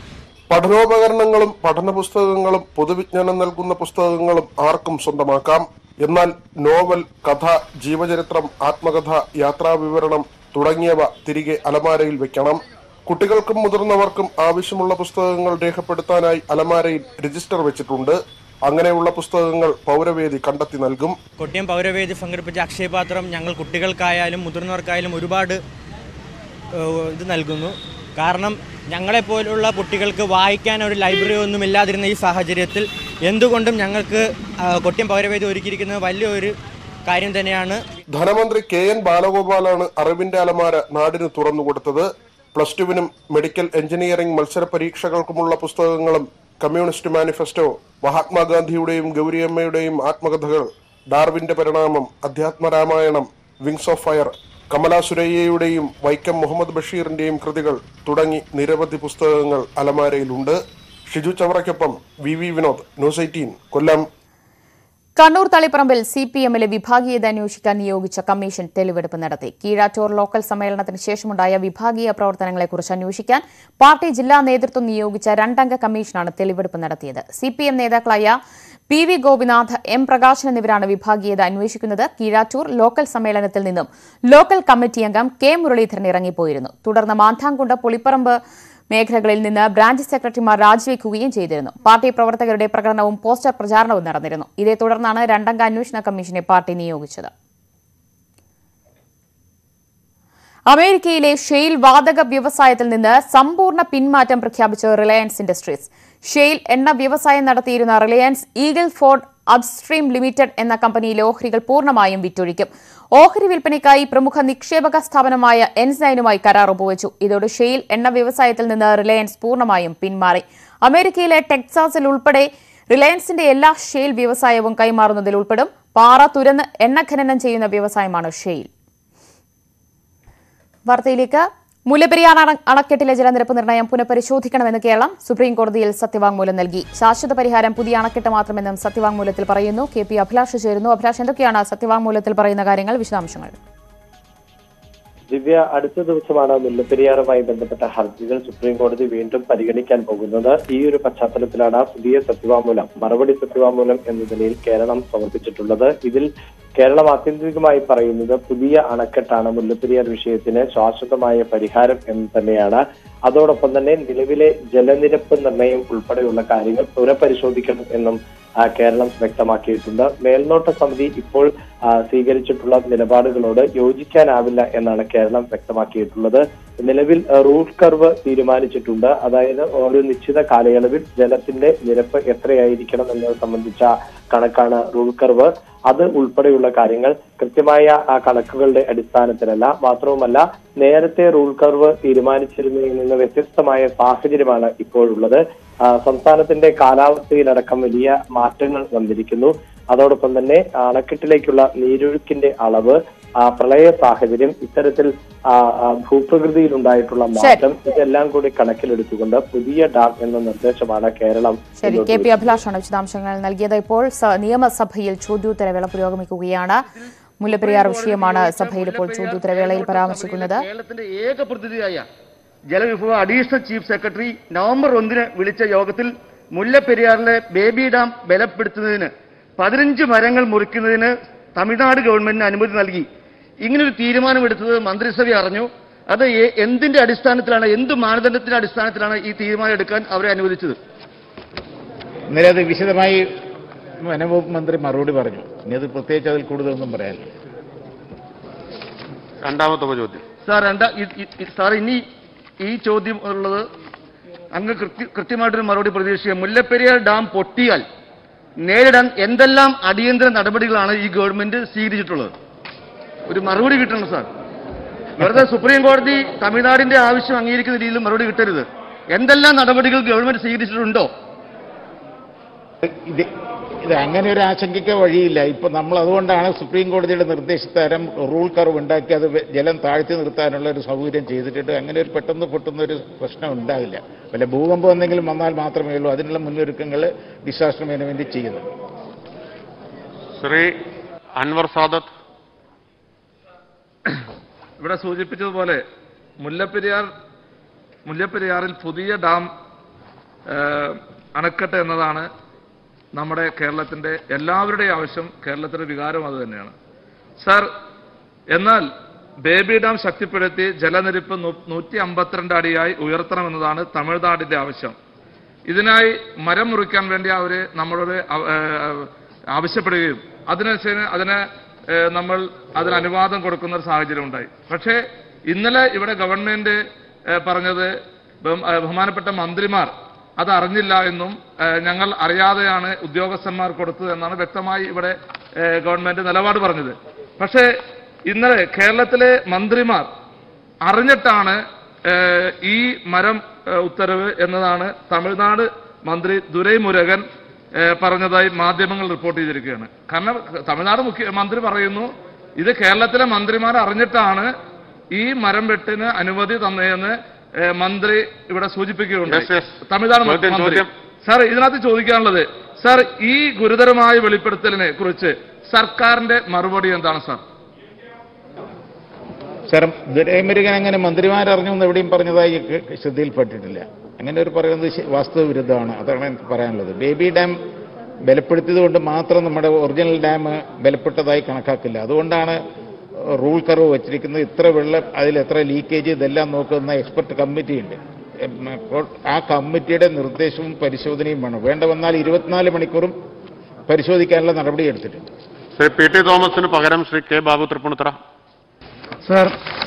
പഠനോപകരണങ്ങളും പഠന പുസ്തകങ്ങളും പൊതുവിജ്ഞാനം നൽകുന്ന പുസ്തകങ്ങളും ആർക്കും സ്വന്തമാക്കാം. എന്നാൽ നോവൽ, കഥ, ജീവചരിത്രം, ആത്മകഥ, യാത്രാവിവരണം തുടങ്ങിയവ തിരികെ അലമാരയിൽ വെക്കണം. കുട്ടികൾക്കും മുതിർന്നവർക്കും ആവശ്യമുള്ള പുസ്തകങ്ങൾ രേഖപ്പെടുത്താനായി അലമാരയിൽ രജിസ്റ്റർ വെച്ചിട്ടുണ്ട്. അങ്ങനെയുള്ള പുസ്തകങ്ങൾ പൗരവേദി കണ്ടെത്തി നൽകും. കൊട്ടിയം പൗരവേദി സംഘടിപ്പിച്ച അക്ഷയപാത്രം ഞങ്ങൾ കുട്ടികൾക്കായാലും മുതിർന്നവർക്കായാലും ഒരുപാട് ഇത് നൽകുന്നു. കാരണം ഞങ്ങളെപ്പോലുള്ള കുട്ടികൾക്ക് വായിക്കാൻ ഒരു ലൈബ്രറി ഒന്നും ഇല്ലാതിരുന്ന ഈ സാഹചര്യത്തിൽ എന്തുകൊണ്ടും ഞങ്ങൾക്ക് കൊട്ടിയം പൗരവേദി ഒരുക്കിയിരിക്കുന്നത് വലിയൊരു കാര്യം തന്നെയാണ്. ധനമന്ത്രി KN ബാലഗോപാലാണ് അറിവിന്റെ അലമാര നാടിന് തുറന്നുകൊടുത്തത്. +2-നും മെഡിക്കൽ എഞ്ചിനീയറിംഗ് മത്സര പരീക്ഷകൾക്കുമുള്ള പുസ്തകങ്ങളും കമ്മ്യൂണിസ്റ്റ് മാനിഫെസ്റ്റോ, മഹാത്മാഗാന്ധിയുടെയും ഗൗരിയമ്മയുടെയും ആത്മകഥകൾ, ഡാർവിന്റെ പരിണാമം, Adhyathmaramayanam, wings of fire, Kamala സുരയ്യയുടെയും വൈക്കം മുഹമ്മദ് ബഷീറിന്റെയും കൃതികൾ തുടങ്ങി നിരവധി പുസ്തകങ്ങൾ അലമാരയിലുണ്ട്. ഷിജു ചവറയ്ക്കൊപ്പം VV വിനോദ്, ന്യൂസ് 18, കൊല്ലം. കണ്ണൂർ തളിപ്പറമ്പിൽ CPM-ലെ വിഭാഗീയത അന്വേഷിക്കാൻ നിയോഗിച്ച കമ്മീഷൻ തെളിവെടുപ്പ് നടത്തി. കീഴാറ്റൂർ ലോക്കൽ സമ്മേളനത്തിന് ശേഷമുണ്ടായ വിഭാഗീയ പ്രവർത്തനങ്ങളെക്കുറിച്ച് അന്വേഷിക്കാൻ പാർട്ടി ജില്ലാ നേതൃത്വം നിയോഗിച്ച 2-അംഗ കമ്മീഷനാണ് തെളിവെടുപ്പ് നടത്തിയത്. CPM നേതാക്കളായ PV ഗോപിനാഥ്, M പ്രകാശൻ എന്നിവരാണ് വിഭാഗീയത അന്വേഷിക്കുന്നത്. കീഴാറ്റൂർ ലോക്കൽ സമ്മേളനത്തിൽ നിന്നും ലോക്കൽ കമ്മിറ്റി അംഗം K മുരളീധരൻ ഇറങ്ങിപ്പോയിരുന്നു. തുടർന്ന് മാന്താംകുണ്ട്, പുളിപ്പറമ്പ് മേഖലകളിൽ നിന്ന് ബ്രാഞ്ച് സെക്രട്ടറിമാർ രാജിവെക്കുകയും ചെയ്തിരുന്നു. പാർട്ടി പ്രവർത്തകരുടെ പ്രകടനവും പോസ്റ്റർ പ്രചാരണവും നടന്നിരുന്നു. ഇതേ തുടർന്നാണ് 2-അംഗ അന്വേഷണ കമ്മീഷനെ പാർട്ടി നിയോഗിച്ചത്. അമേരിക്കയിലെ ഷെയിൽ വാതക വ്യവസായത്തിൽ നിന്ന് സമ്പൂർണ്ണ പിന്മാറ്റം പ്രഖ്യാപിച്ച റിലയൻസ് ഇൻഡസ്ട്രീസ്. ഷെയിൽ എണ്ണ വ്യവസായം നടത്തിയിരുന്ന Reliance Eagle Ford upstream limited എന്ന കമ്പനിയിലെ ഓഹരികൾ പൂർണ്ണമായും വിറ്റൊഴിക്കും. ഓഹരി വിൽപ്പനയ്ക്കായി പ്രമുഖ നിക്ഷേപക സ്ഥാപനമായ എൻസൈനുമായി കരാർ ഒപ്പുവച്ചു. ഇതോടെ ഷെയിൽ എണ്ണ വ്യവസായത്തിൽ നിന്ന് റിലയൻസ് പൂർണ്ണമായും പിന്മാറി. അമേരിക്കയിലെ ടെക്സാസിൽ ഉൾപ്പെടെ റിലയൻസിന്റെ എല്ലാ ഷെയിൽ വ്യവസായവും കൈമാറുന്നതിൽ ഉൾപ്പെടും. പാറ തുരന്ന് എണ്ണ ഖനനം ചെയ്യുന്ന വ്യവസായമാണ് ഷെയിൽ. വാർത്തയിലേക്ക്. മുല്ലപ്പെരിയാർ അണക്കെട്ടിലെ ജലനിരപ്പ് നിർണയം പുനഃപരിശോധിക്കണമെന്ന് കേരളം സുപ്രീംകോടതിയിൽ സത്യവാങ്മൂലം നൽകി. ശാശ്വത പരിഹാരം പുതിയ അണക്കെട്ട് മാത്രമെന്നും സത്യവാങ്മൂലത്തിൽ പറയുന്നു. KP അഭിലാഷ് ചേരുന്നു. അഭിലാഷ്, എന്തൊക്കെയാണ് സത്യവാങ്മൂലത്തിൽ പറയുന്ന കാര്യങ്ങൾ? വിശദാംശങ്ങൾ. ദിവ്യ, അടുത്ത ദിവസമാണ് മുല്ലപ്പെരിയാറുമായി ബന്ധപ്പെട്ട ഹർജികൾ സുപ്രീംകോടതി വീണ്ടും പരിഗണിക്കാൻ പോകുന്നത്. ഈ ഒരു പശ്ചാത്തലത്തിലാണ് പുതിയ സത്യവാങ്മൂലം, മറുപടി സത്യവാങ്മൂലം എന്ന നിലയിൽ കേരളം സമർപ്പിച്ചിട്ടുള്ളത്. ഇതിൽ കേരളം ആത്യന്തികമായി പറയുന്നത് പുതിയ അണക്കെട്ടാണ് മുല്ലപ്പെരിയാർ വിഷയത്തിന് ശാശ്വതമായ പരിഹാരം എന്ന് തന്നെയാണ്. അതോടൊപ്പം തന്നെ നിലവിലെ ജലനിരപ്പ് നിർണയം ഉൾപ്പെടെയുള്ള കാര്യങ്ങൾ പുനഃപരിശോധിക്കണം എന്നും കേരളം വ്യക്തമാക്കിയിട്ടുണ്ട്. മേൽനോട്ട സമിതി ഇപ്പോൾ സ്വീകരിച്ചിട്ടുള്ള നിലപാടുകളോട് യോജിക്കാനാവില്ല എന്നാണ് കേരളം വ്യക്തമാക്കിയിട്ടുള്ളത്. നിലവിൽ റൂട്ട് കർവ് തീരുമാനിച്ചിട്ടുണ്ട്. അതായത് ഒരു നിശ്ചിത കാലയളവിൽ ജലത്തിന്റെ നിരപ്പ് എത്രയായിരിക്കണം എന്നത് സംബന്ധിച്ച കണക്കാണ് റൂട്ട് കർവ്. അത് ഉൾപ്പെടെയുള്ള കാര്യങ്ങൾ കൃത്യമായ ആ കണക്കുകളുടെ അടിസ്ഥാനത്തിലല്ല. മാത്രവുമല്ല, നേരത്തെ റൂൾ കർവ് തീരുമാനിച്ചിരുന്നതിൽ നിന്ന് വ്യത്യസ്തമായ സാഹചര്യമാണ് ഇപ്പോഴുള്ളത്. സംസ്ഥാനത്തിന്റെ കാലാവസ്ഥയിലടക്കം വലിയ മാറ്റങ്ങൾ വന്നിരിക്കുന്നു. അതോടൊപ്പം തന്നെ അണക്കെട്ടിലേക്കുള്ള നീരൊഴുക്കിന്റെ അളവ്, പ്രളയ സാഹചര്യം, ഇത്തരത്തിൽ ഭൂപ്രകൃതിയിലുണ്ടായിട്ടുള്ള മാറ്റം, ഇതെല്ലാം കൂടി കണക്കിലെടുത്തുകൊണ്ട് പുതിയ ഡാം എന്ന നിർദ്ദേശമാണ് കേരളം. ശരി, KP അഭിലാഷാണ് വിശദാംശങ്ങൾ നൽകിയത്. ഇപ്പോൾ നിയമസഭയിൽ ചോദ്യോത്തരവേള പുരോഗമിക്കുകയാണ്. മുല്ലപ്പെരിയാർ വിഷയമാണ് സഭയിൽ ഇപ്പോൾ ചോദ്യോത്തരവേളയിൽ പരാമർശിക്കുന്നത്. കേരളത്തിന്റെ ഏക പ്രതിനിധിയായ ജലവിഭവ അഡീഷണൽ ചീഫ് സെക്രട്ടറി നവംബർ 1 വിളിച്ച യോഗത്തിൽ മുല്ലപ്പെരിയാറിലെ ബേബി ഡാം ബലപ്പെടുത്തുന്നതിന് 15 മരങ്ങൾ മുറിക്കുന്നതിന് തമിഴ്നാട് ഗവൺമെന്റിന് അനുമതി നൽകി. ഇങ്ങനൊരു തീരുമാനമെടുത്തത് മന്ത്രിസഭ അറിഞ്ഞു. അത് എന്തിന്റെ അടിസ്ഥാനത്തിലാണ്, എന്ത് മാനദണ്ഡത്തിന്റെ അടിസ്ഥാനത്തിലാണ് ഈ തീരുമാനം എടുക്കാൻ അവരെ അനുവദിച്ചത്? ഇന്നലെ അത് വിശദമായി വനംവകുപ്പ് മന്ത്രി മറുപടി പറഞ്ഞു. ഇനി അത് പ്രത്യേകിച്ച് അതിൽ കൂടുതലൊന്നും പറയാനില്ല. രണ്ടാമത്തെ ചോദ്യം സാർ, ഇനി ഈ ചോദ്യം ഉള്ളത് അങ്ങ് കൃത്യമായിട്ടൊരു മറുപടി പ്രതീക്ഷിക്കുക. മുല്ലപ്പെരിയാർ ഡാം പൊട്ടിയാൽ നേരിടാൻ എന്തെല്ലാം അടിയന്തര നടപടികളാണ് ഈ ഗവൺമെന്റ് സ്വീകരിച്ചിട്ടുള്ളത്? ഒരു മറുപടി കിട്ടണം സാർ. വെറുതെ സുപ്രീം കോടതി തമിഴ്നാടിന്റെ ആവശ്യം അംഗീകരിക്കുന്ന രീതിയിൽ മറുപടി കിട്ടരുത്. എന്തെല്ലാം നടപടികൾ ഗവൺമെന്റ് സ്വീകരിച്ചിട്ടുണ്ടോ? ഇത് അങ്ങനെ ഒരു ആശങ്കയ്ക്ക് വഴിയില്ല. ഇപ്പൊ നമ്മൾ അതുകൊണ്ടാണ് സുപ്രീം കോടതിയുടെ നിർദ്ദേശപ്രകാരം റൂൾ കർവ് ഉണ്ടാക്കി അത് ജലം താഴ്ത്തി നിർത്താനുള്ള ഒരു സൗകര്യം ചെയ്തിട്ടുണ്ട്. അങ്ങനെ ഒരു പെട്ടെന്ന് പൊട്ടുന്നൊരു പ്രശ്നം ഉണ്ടാകില്ല. വല്ല ഭൂകമ്പം എന്തെങ്കിലും വന്നാൽ മാത്രമേ ഉള്ളൂ അതിനുള്ള മുന്നൊരുക്കങ്ങൾ ഡിസാസ്റ്റർ മാനേജ്മെന്റ് ചെയ്യുന്നു. ശ്രീ അൻവർ സാദത്ത്, ഇവിടെ സൂചിപ്പിച്ചതുപോലെ മുല്ലപ്പെരിയാറിൽ പുതിയ ഡാം അണക്കെട്ട് എന്നതാണ് നമ്മുടെ കേരളത്തിൻ്റെ എല്ലാവരുടെയും ആവശ്യം. കേരളത്തിൻ്റെ വികാരം അത് തന്നെയാണ് സാർ. എന്നാൽ ബേബി ഡാം ശക്തിപ്പെടുത്തി ജലനിരപ്പ് 152 അടിയായി ഉയർത്തണമെന്നതാണ് തമിഴ്നാടിൻ്റെ ആവശ്യം. ഇതിനായി മരം മുറിക്കാൻ വേണ്ടി അവർ നമ്മളോട് ആവശ്യപ്പെടുകയും അതിന് നമ്മൾ അതിന് അനുവാദം കൊടുക്കുന്ന ഒരു സാഹചര്യം ഉണ്ടായി. പക്ഷേ ഇന്നലെ ഇവിടെ ഗവൺമെന്റ് പറഞ്ഞത് ബഹുമാനപ്പെട്ട മന്ത്രിമാർ അത് അറിഞ്ഞില്ല എന്നും ഞങ്ങൾ അറിയാതെയാണ് ഉദ്യോഗസ്ഥന്മാർ കൊടുത്തത് എന്നാണ് വ്യക്തമായി ഇവിടെ ഗവൺമെന്റ് നിലപാട് പറഞ്ഞത്. പക്ഷേ ഇന്നലെ കേരളത്തിലെ മന്ത്രിമാർ അറിഞ്ഞിട്ടാണ് ഈ മരം ഉത്തരവ് എന്നതാണ് തമിഴ്നാട് മന്ത്രി ദുരൈമുരുകൻ പറഞ്ഞതായി മാധ്യമങ്ങൾ റിപ്പോർട്ട് ചെയ്തിരിക്കുകയാണ്. കാരണം തമിഴ്നാട് മന്ത്രി പറയുന്നു ഇത് കേരളത്തിലെ മന്ത്രിമാർ അറിഞ്ഞിട്ടാണ് ഈ മരം വെട്ടിന് അനുമതി തന്നതെന്ന് മന്ത്രി ഇവിടെ സൂചിപ്പിക്കുകയുണ്ടായി. തമിഴ്നാട് മന്ത്രി. സാർ, ഇതിനകത്ത് ചോദിക്കാനുള്ളത് സാർ, ഈ ഗുരുതരമായ വെളിപ്പെടുത്തലിനെ കുറിച്ച് സർക്കാരിന്റെ മറുപടി എന്താണ് സാർ? സാർ, ദുരൈമുരുകൻ അങ്ങനെ മന്ത്രിമാരറിഞ്ഞു എവിടെയും പറഞ്ഞതായി ശ്രദ്ധയിൽപ്പെട്ടിട്ടില്ല. അങ്ങനെ ഒരു പറയുന്നത് വാസ്തവ വിരുദ്ധമാണ്. അതാണ് എനിക്ക് പറയാനുള്ളത്. ബേബി ഡാം ബലപ്പെടുത്തിയത് കൊണ്ട് മാത്രം നമ്മുടെ ഒറിജിനൽ ഡാം ബലപ്പെട്ടതായി കണക്കാക്കില്ല. അതുകൊണ്ടാണ് റൂൾ കർവ് വച്ചിരിക്കുന്നത്. ഇത്ര വെള്ളം, അതിൽ എത്ര ലീക്കേജ്, ഇതെല്ലാം നോക്കുന്ന എക്സ്പെർട്ട് കമ്മിറ്റി ഉണ്ട്. അപ്പോൾ ആ കമ്മിറ്റിയുടെ നിർദ്ദേശവും പരിശോധനയും വേണം. വേണ്ട വന്നാൽ 24 മണിക്കൂറും പരിശോധിക്കാനുള്ള നടപടി എടുത്തിട്ടുണ്ട്. ശ്രീ പി ടി തോമസിന് പകരം ശ്രീ കെ ബാബു തൃപ്പൂണിത്തുറ. സർ,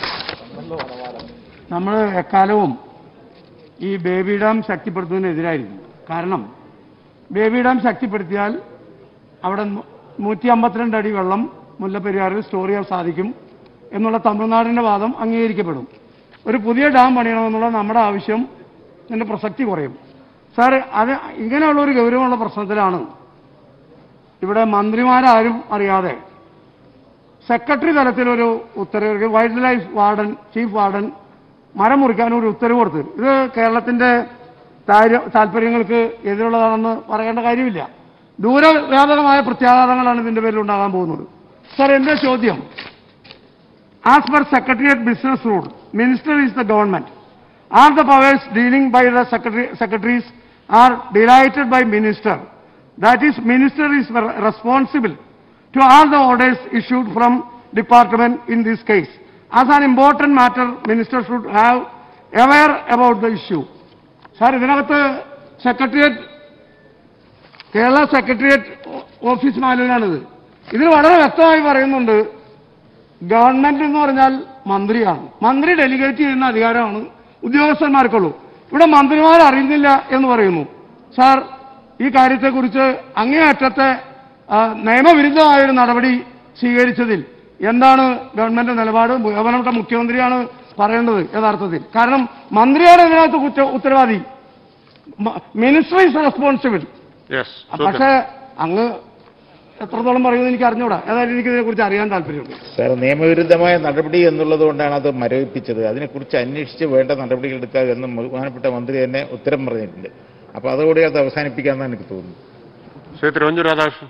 നമ്മൾ എക്കാലവും ഈ ബേബി ഡാം ശക്തിപ്പെടുത്തുന്നതിനെതിരായിരുന്നു. കാരണം ബേബി ഡാം ശക്തിപ്പെടുത്തിയാൽ അവിടെ 152 അടി വെള്ളം മുല്ലപ്പെരിയാറിൽ സ്റ്റോർ ചെയ്യാൻ സാധിക്കും എന്നുള്ള തമിഴ്നാടിൻ്റെ വാദം അംഗീകരിക്കപ്പെടും. ഒരു പുതിയ ഡാം പണിയണമെന്നുള്ള നമ്മുടെ ആവശ്യം ഇതിൻ്റെ പ്രസക്തി കുറയും. സാർ, അത് ഇങ്ങനെയുള്ള ഒരു ഗൗരവമുള്ള പ്രശ്നത്തിലാണ് ഇവിടെ മന്ത്രിമാരാരും അറിയാതെ സെക്രട്ടറി തലത്തിലൊരു ഉത്തരവ്, wildlife warden, chief warden മരം മുറിക്കാൻ ഒരു ഉത്തരവ് കൊടുത്തത്. ഇത് കേരളത്തിൻ്റെ താല്പര്യങ്ങൾക്ക് എതിരുള്ളതാണെന്ന് പറയേണ്ട കാര്യമില്ല. ദൂരവ്യാപകമായ പ്രത്യാഘാതങ്ങളാണ് ഇതിൻ്റെ പേരിൽ ഉണ്ടാകാൻ പോകുന്നത്. സർ, എൻ്റെ ചോദ്യം, as per secretariat business rule, minister is the government. Are the powers dealing by the secretaries are delighted by minister. That is, minister is responsible to all the orders issued from department in this case. As an important matter, minister should have aware about the issue. Sir, ഇതിനകത്ത് സെക്രട്ടേറിയറ്റ്, കേരള സെക്രട്ടേറിയറ്റ് ഓഫീസ് മാനുവലാണിത്. ഇതിൽ വളരെ വ്യക്തമായി പറയുന്നുണ്ട്, ഗവൺമെന്റ് എന്ന് പറഞ്ഞാൽ മന്ത്രിയാണ്. മന്ത്രി ഡെലിഗേറ്റ് ചെയ്യുന്ന അധികാരമാണ് ഉദ്യോഗസ്ഥന്മാർക്കുള്ളൂ. ഇവിടെ മന്ത്രിമാർ അറിയുന്നില്ല എന്ന് പറയുന്നു. സാർ, ഈ കാര്യത്തെക്കുറിച്ച് അങ്ങേയറ്റത്തെ നിയമവിരുദ്ധമായൊരു നടപടി സ്വീകരിച്ചതിൽ എന്താണ് ഗവൺമെന്റ് നിലപാട്? ബഹുമാനപ്പെട്ട മുഖ്യമന്ത്രിയാണ് പറയേണ്ടത് യഥാർത്ഥത്തിൽ. കാരണം മന്ത്രിയാണ് ഇതിനകത്ത് ഉത്തരവാദി. Minister is responsible. പക്ഷേ അങ്ങ് എത്രത്തോളം പറയുന്നത് എനിക്ക് അറിഞ്ഞൂടാ. ഏതായാലും എനിക്ക് ഇതിനെക്കുറിച്ച് അറിയാൻ താല്പര്യമുണ്ട്. സാർ, നിയമവിരുദ്ധമായ നടപടി എന്നുള്ളത് കൊണ്ടാണ് അത് മരവിപ്പിച്ചത്. അതിനെക്കുറിച്ച് അന്വേഷിച്ച് വേണ്ട നടപടികൾ എടുക്കുക എന്ന് ബഹുമാനപ്പെട്ട മന്ത്രി തന്നെ ഉത്തരം പറഞ്ഞിട്ടുണ്ട്. അപ്പോൾ അതോടെ അത് അവസാനിപ്പിക്കാമെന്നാണ് എനിക്ക് തോന്നുന്നു. ശ്രീ തിരുവഞ്ചൂർ രാധാകൃഷ്ണൻ.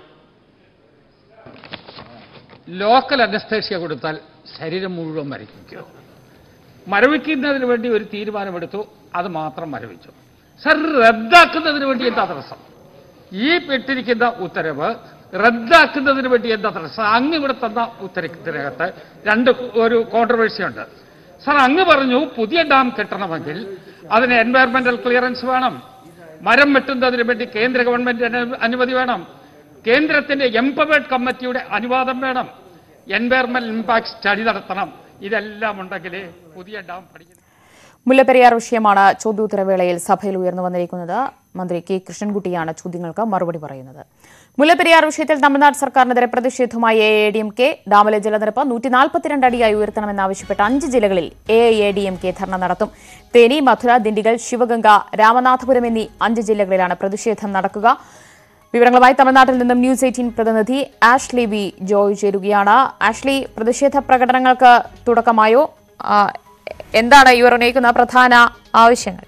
ലോക്കൽ അനസ്തേഷ്യ കൊടുത്താൽ ശരീരം മുഴുവൻ മരവിക്കും. മരവിക്കുന്നതിന് വേണ്ടി ഒരു തീരുമാനമെടുത്തു, അത് മാത്രം മരവിച്ചു. സർ, റദ്ദാക്കുന്നതിന് വേണ്ടി എന്താ തടസ്സം? ഈ പെട്ടിരിക്കുന്ന ഉത്തരവ് റദ്ദാക്കുന്നതിന് വേണ്ടി എന്താ തടസ്സം? അങ്ങ് ഇവിടെ തന്ന ഉത്തരത്തിനകത്ത് ഒരു കോൺട്രവേഴ്സി ഉണ്ട്. സർ, അങ്ങ് പറഞ്ഞു പുതിയ ഡാം കെട്ടണമെങ്കിൽ അതിന് എൻവയറമെന്റൽ ക്ലിയറൻസ് വേണം, മരം വെട്ടുന്നതിന് വേണ്ടി കേന്ദ്ര ഗവൺമെന്റ് അനുമതി വേണം, കേന്ദ്രത്തിന്റെ എംപവേർഡ് കമ്മിറ്റിയുടെ അനുവാദം വേണം, എൻവയറമെന്റൽ ഇമ്പാക്ട് സ്റ്റഡി നടത്തണം. ഇതെല്ലാം ഉണ്ടെങ്കിലേ പുതിയ ഡാം പഠിക്കണം. മുല്ലപ്പെരിയാർ വിഷയമാണ് ചോദ്യോത്തരവേളയിൽ സഭയിൽ ഉയർന്നു വന്നിരിക്കുന്നത്. മന്ത്രി കെ കൃഷ്ണൻകുട്ടിയാണ് ചോദ്യങ്ങൾക്ക് മറുപടി പറയുന്നത്. മുല്ലപ്പെരിയാർ വിഷയത്തിൽ തമിഴ്നാട് സർക്കാരിനെതിരെ പ്രതിഷേധവുമായി AIADMK. ഡാമിലെ ജലനിരപ്പ് 142 അടിയായി ഉയർത്തണമെന്നാവശ്യപ്പെട്ട് 5 ജില്ലകളിൽ AIADMK ധർണ നടത്തും. തേനി, മധുര, ദിണ്ടിഗൽ, ശിവഗംഗ, രാമനാഥപുരം എന്നീ 5 ജില്ലകളിലാണ് പ്രതിഷേധം നടക്കുക. വിവരങ്ങളുമായി തമിഴ്നാട്ടിൽ നിന്നും ന്യൂസ് 18 പ്രതിനിധി ആഷ്ലി വി ജോയ് ചേരുകയാണ്. ആഷ്ലി, പ്രതിഷേധ പ്രകടനങ്ങൾക്ക് തുടക്കമായോ? എന്താണ് ഇവർ ഉന്നയിക്കുന്ന പ്രധാന ആവശ്യങ്ങൾ?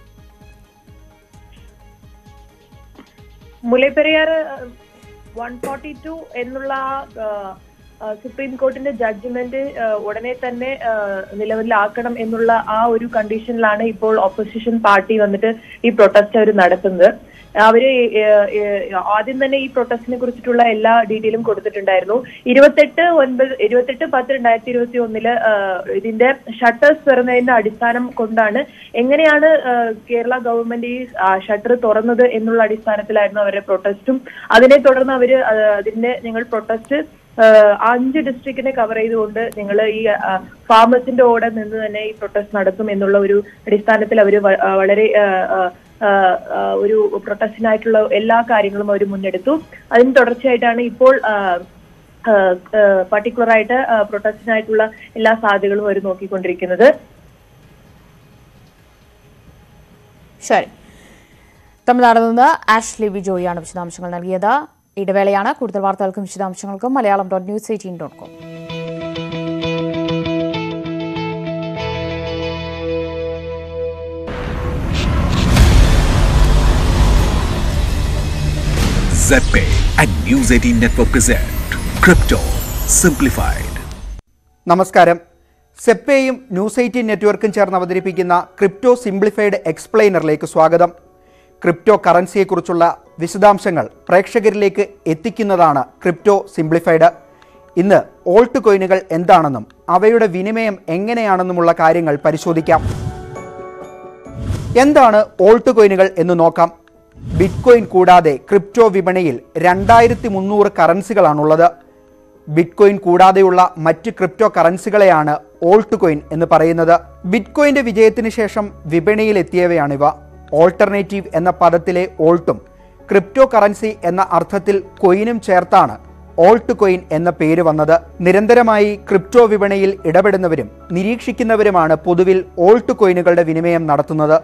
മുല്ലപ്പെരിയാർ 142 എന്നുള്ള സുപ്രീം കോടതിന്റെ ജഡ്ജ്മെന്റ് ഉടനെ തന്നെ നിലവിലാക്കണം എന്നുള്ള ആ ഒരു കണ്ടീഷനിലാണ് ഇപ്പോൾ ഓപ്പോസിഷൻ പാർട്ടി വന്നിട്ട് ഈ പ്രൊട്ടസ്റ്റ് അവർ നടത്തുന്നത്. അവര് ആദ്യം തന്നെ ഈ പ്രൊട്ടസ്റ്റിനെ കുറിച്ചിട്ടുള്ള എല്ലാ ഡീറ്റെയിലും കൊടുത്തിട്ടുണ്ടായിരുന്നു. 28/10/2021 ഇതിന്റെ ഷട്ടേഴ്സ് തുറന്നതിന്റെ അടിസ്ഥാനം കൊണ്ടാണ് എങ്ങനെയാണ് കേരള ഗവൺമെന്റ് ഈ ഷട്ടർ തുറന്നത് എന്നുള്ള അടിസ്ഥാനത്തിലായിരുന്നു അവരുടെ പ്രൊട്ടസ്റ്റും. അതിനെ തുടർന്ന് അവര് ഞങ്ങൾ പ്രൊട്ടസ്റ്റ് 5 ഡിസ്ട്രിക്റ്റിനെ കവർ ചെയ്തുകൊണ്ട് നിങ്ങൾ ഈ ഫാമേഴ്സിന്റെ ഓടെ നിന്ന് തന്നെ ഈ പ്രൊട്ടസ്റ്റ് നടത്തും എന്നുള്ള ഒരു അടിസ്ഥാനത്തിൽ അവർ വളരെ ഒരു പ്രൊട്ടസ്റ്റിനായിട്ടുള്ള എല്ലാ കാര്യങ്ങളും അവർ മുന്നെടുത്തു. അതിന് തുടർച്ചയായിട്ടാണ് ഇപ്പോൾ പർട്ടിക്കുലറായിട്ട് പ്രൊട്ടസ്റ്റിനായിട്ടുള്ള എല്ലാ സാധ്യതകളും അവർ നോക്കിക്കൊണ്ടിരിക്കുന്നത്. ശരി, തമിഴ്നാട് നിന്ന് ആഷ്ലി വിജോയാണ് വിശദാംശങ്ങൾ നൽകിയത്. ഇടവേളയാണ്. കൂടുതൽ വാർത്തകൾക്കും വിശദാംശങ്ങൾക്കും malayalam.news18.com. ZPay and News 18 Network present Crypto Simplified. നമസ്കാരം. സെപ്പയും ന്യൂസ് 18 നെറ്റ്വർക്കും ചേർന്ന് അവതരിപ്പിക്കുന്ന ക്രിപ്റ്റോ സിംപ്ലിഫൈഡ് എക്സ്പ്ലെയിനറിലേക്ക് സ്വാഗതം. ക്രിപ്റ്റോ കറൻസിയെക്കുറിച്ചുള്ള വിശദാംശങ്ങൾ പ്രേക്ഷകരിലേക്ക് എത്തിക്കുന്നതാണ് ക്രിപ്റ്റോ സിംപ്ലിഫൈഡ്. ഇന്ന് ഓൾട്ട് കോയിനുകൾ എന്താണെന്നും അവയുടെ വിനിമയം എങ്ങനെയാണെന്നുമുള്ള കാര്യങ്ങൾ പരിശോധിക്കാം. എന്താണ് ഓൾട്ട് കോയിനുകൾ എന്ന് നോക്കാം. ബിറ്റ്കോയിൻ കൂടാതെ ക്രിപ്റ്റോ വിപണിയിൽ 2300 കറൻസികളാണുള്ളത്. ബിറ്റ്കോയിൻ കൂടാതെയുള്ള മറ്റ് ക്രിപ്റ്റോ കറൻസികളെയാണ് ഓൾട്ട് കോയിൻ എന്ന് പറയുന്നത്. ബിറ്റ്കോയിന്റെ വിജയത്തിന് ശേഷം വിപണിയിലെത്തിയവയാണിവ. ഓൾട്ടർനേറ്റീവ് എന്ന പദത്തിലെ ഓൾട്ടും ക്രിപ്റ്റോ കറൻസി എന്ന അർത്ഥത്തിൽ കോയിനും ചേർത്താണ് ഓൾട്ട് കോയിൻ എന്ന പേര് വന്നത്. നിരന്തരമായി ക്രിപ്റ്റോ വിപണിയിൽ ഇടപെടുന്നവരും നിരീക്ഷിക്കുന്നവരുമാണ് പൊതുവിൽ ഓൾട്ട് കോയിനുകളുടെ വിനിമയം നടത്തുന്നത്.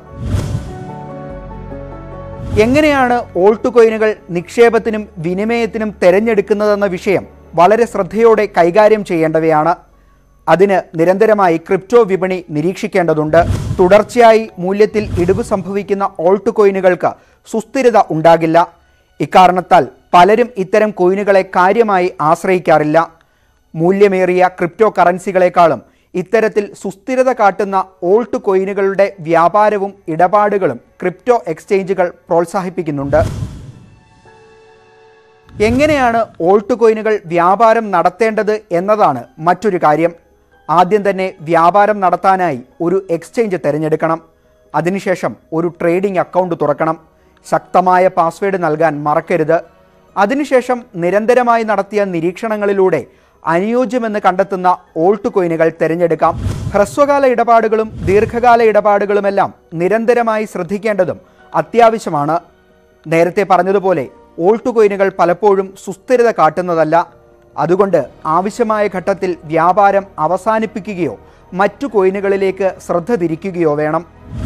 എങ്ങനെയാണ് ഓൾട്ട് കോയിനുകൾ നിക്ഷേപത്തിനും വിനിമയത്തിനും തിരഞ്ഞെടുക്കുന്നതെന്ന വിഷയം വളരെ ശ്രദ്ധയോടെ കൈകാര്യം ചെയ്യേണ്ടവയാണ്. അതിന് നിരന്തരമായി ക്രിപ്റ്റോ വിപണി നിരീക്ഷിക്കേണ്ടതുണ്ട്. തുടർച്ചയായി മൂല്യത്തിൽ ഇടിവ് സംഭവിക്കുന്ന ഓൾട്ട് കോയിനുകൾക്ക് സുസ്ഥിരത ഉണ്ടാകില്ല. ഇക്കാരണത്താൽ പലരും ഇത്തരം കോയിനുകളെ കാര്യമായി ആശ്രയിക്കാറില്ല. മൂല്യമേറിയ ക്രിപ്റ്റോ കറൻസികളെക്കാളും ഇത്തരത്തിൽ സുസ്ഥിരത കാട്ടുന്ന ഓൾട്ട് കോയിനുകളുടെ വ്യാപാരവും ഇടപാടുകളും ക്രിപ്റ്റോ എക്സ്ചേഞ്ചുകൾ പ്രോത്സാഹിപ്പിക്കുന്നുണ്ട്. എങ്ങനെയാണ് ഓൾട്ട് കോയിനുകൾ വ്യാപാരം നടത്തേണ്ടത് എന്നതാണ് മറ്റൊരു കാര്യം. ആദ്യം തന്നെ വ്യാപാരം നടത്താനായി ഒരു എക്സ്ചേഞ്ച് തിരഞ്ഞെടുക്കണം. അതിനുശേഷം ഒരു ട്രേഡിംഗ് അക്കൗണ്ട് തുറക്കണം. ശക്തമായ പാസ്വേഡ് നൽകാൻ മറക്കരുത്. അതിനുശേഷം നിരന്തരമായി നടത്തിയ നിരീക്ഷണങ്ങളിലൂടെ അനുയോജ്യമെന്ന് കണ്ടെത്തുന്ന ഓൾട്ട് കോയിനുകൾ തിരഞ്ഞെടുക്കാം. ഹ്രസ്വകാല ഇടപാടുകളും ദീർഘകാല ഇടപാടുകളുമെല്ലാം നിരന്തരമായി ശ്രദ്ധിക്കേണ്ടതും അത്യാവശ്യമാണ്. നേരത്തെ പറഞ്ഞതുപോലെ ഓൾട്ട് കോയിനുകൾ പലപ്പോഴും സുസ്ഥിരത കാട്ടുന്നതല്ല. അതുകൊണ്ട് ആവശ്യമായ ഘട്ടത്തിൽ വ്യാപാരം അവസാനിപ്പിക്കുകയോ മറ്റു കോയിനുകളിലേക്ക് ശ്രദ്ധ തിരിക്കുകയോ വേണം.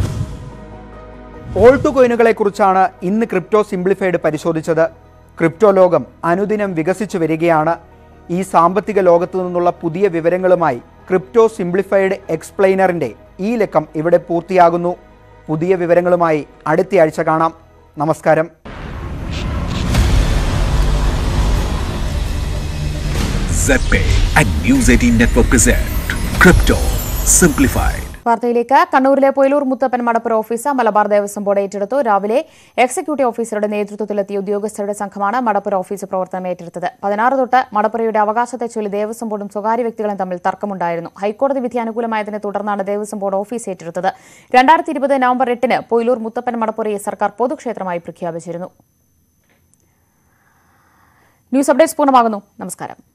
ഓൾട്ട് കോയിനുകളെക്കുറിച്ചാണ് ഇന്ന് ക്രിപ്റ്റോ സിംപ്ലിഫൈഡ് പരിശോധിച്ചത്. ക്രിപ്റ്റോ ലോകം അനുദിനം വികസിച്ചു വരികയാണ്. ഈ സാമ്പത്തിക ലോകത്തു നിന്നുള്ള പുതിയ വിവരങ്ങളുമായി ക്രിപ്റ്റോ സിംപ്ലിഫൈഡ് എക്സ്പ്ലെയിനറിൻ്റെ ഈ ലക്കം ഇവിടെ പൂർത്തിയാകുന്നു. പുതിയ വിവരങ്ങളുമായി അടുത്തയാഴ്ച കാണാം. നമസ്കാരം. ZPay and News 18 Network present Crypto Simplified. വാർത്തയിലേക്ക്. കണ്ണൂരിലെ പൊയിലൂർ മുത്തപ്പൻ മടപ്പുര ഓഫീസ് മലബാർ ദേവസ്വം ബോർഡ് ഏറ്റെടുത്തു. രാവിലെ എക്സിക്യൂട്ടീവ് ഓഫീസറുടെ നേതൃത്വത്തിലെത്തിയ ഉദ്യോഗസ്ഥരുടെ സംഘമാണ് മടപ്പുര ഓഫീസ് പ്രവർത്തനം ഏറ്റെടുത്തത്. 16 തൊട്ട് മടപ്പുരയുടെ അവകാശത്തെ ചൊല്ലി ദേവസ്വം ബോർഡും സ്വകാര്യ വ്യക്തികളും തമ്മിൽ തർക്കമുണ്ടായിരുന്നു. ഹൈക്കോടതി വിധി അനുകൂലമായതിനെ തുടർന്നാണ് ദേവസ്വം ബോർഡ് ഓഫീസ് ഏറ്റെടുത്തത്. 2020 നവംബർ 8-ന് പൊയിലൂർ മുത്തപ്പൻ മടപ്പുരയെ സർക്കാർ പൊതുക്ഷേത്രമായി പ്രഖ്യാപിച്ചിരുന്നു. ന്യൂസ് അപ്ഡേറ്റ്സ് പൂർണ്ണമാകുന്നു. നമസ്കാരം.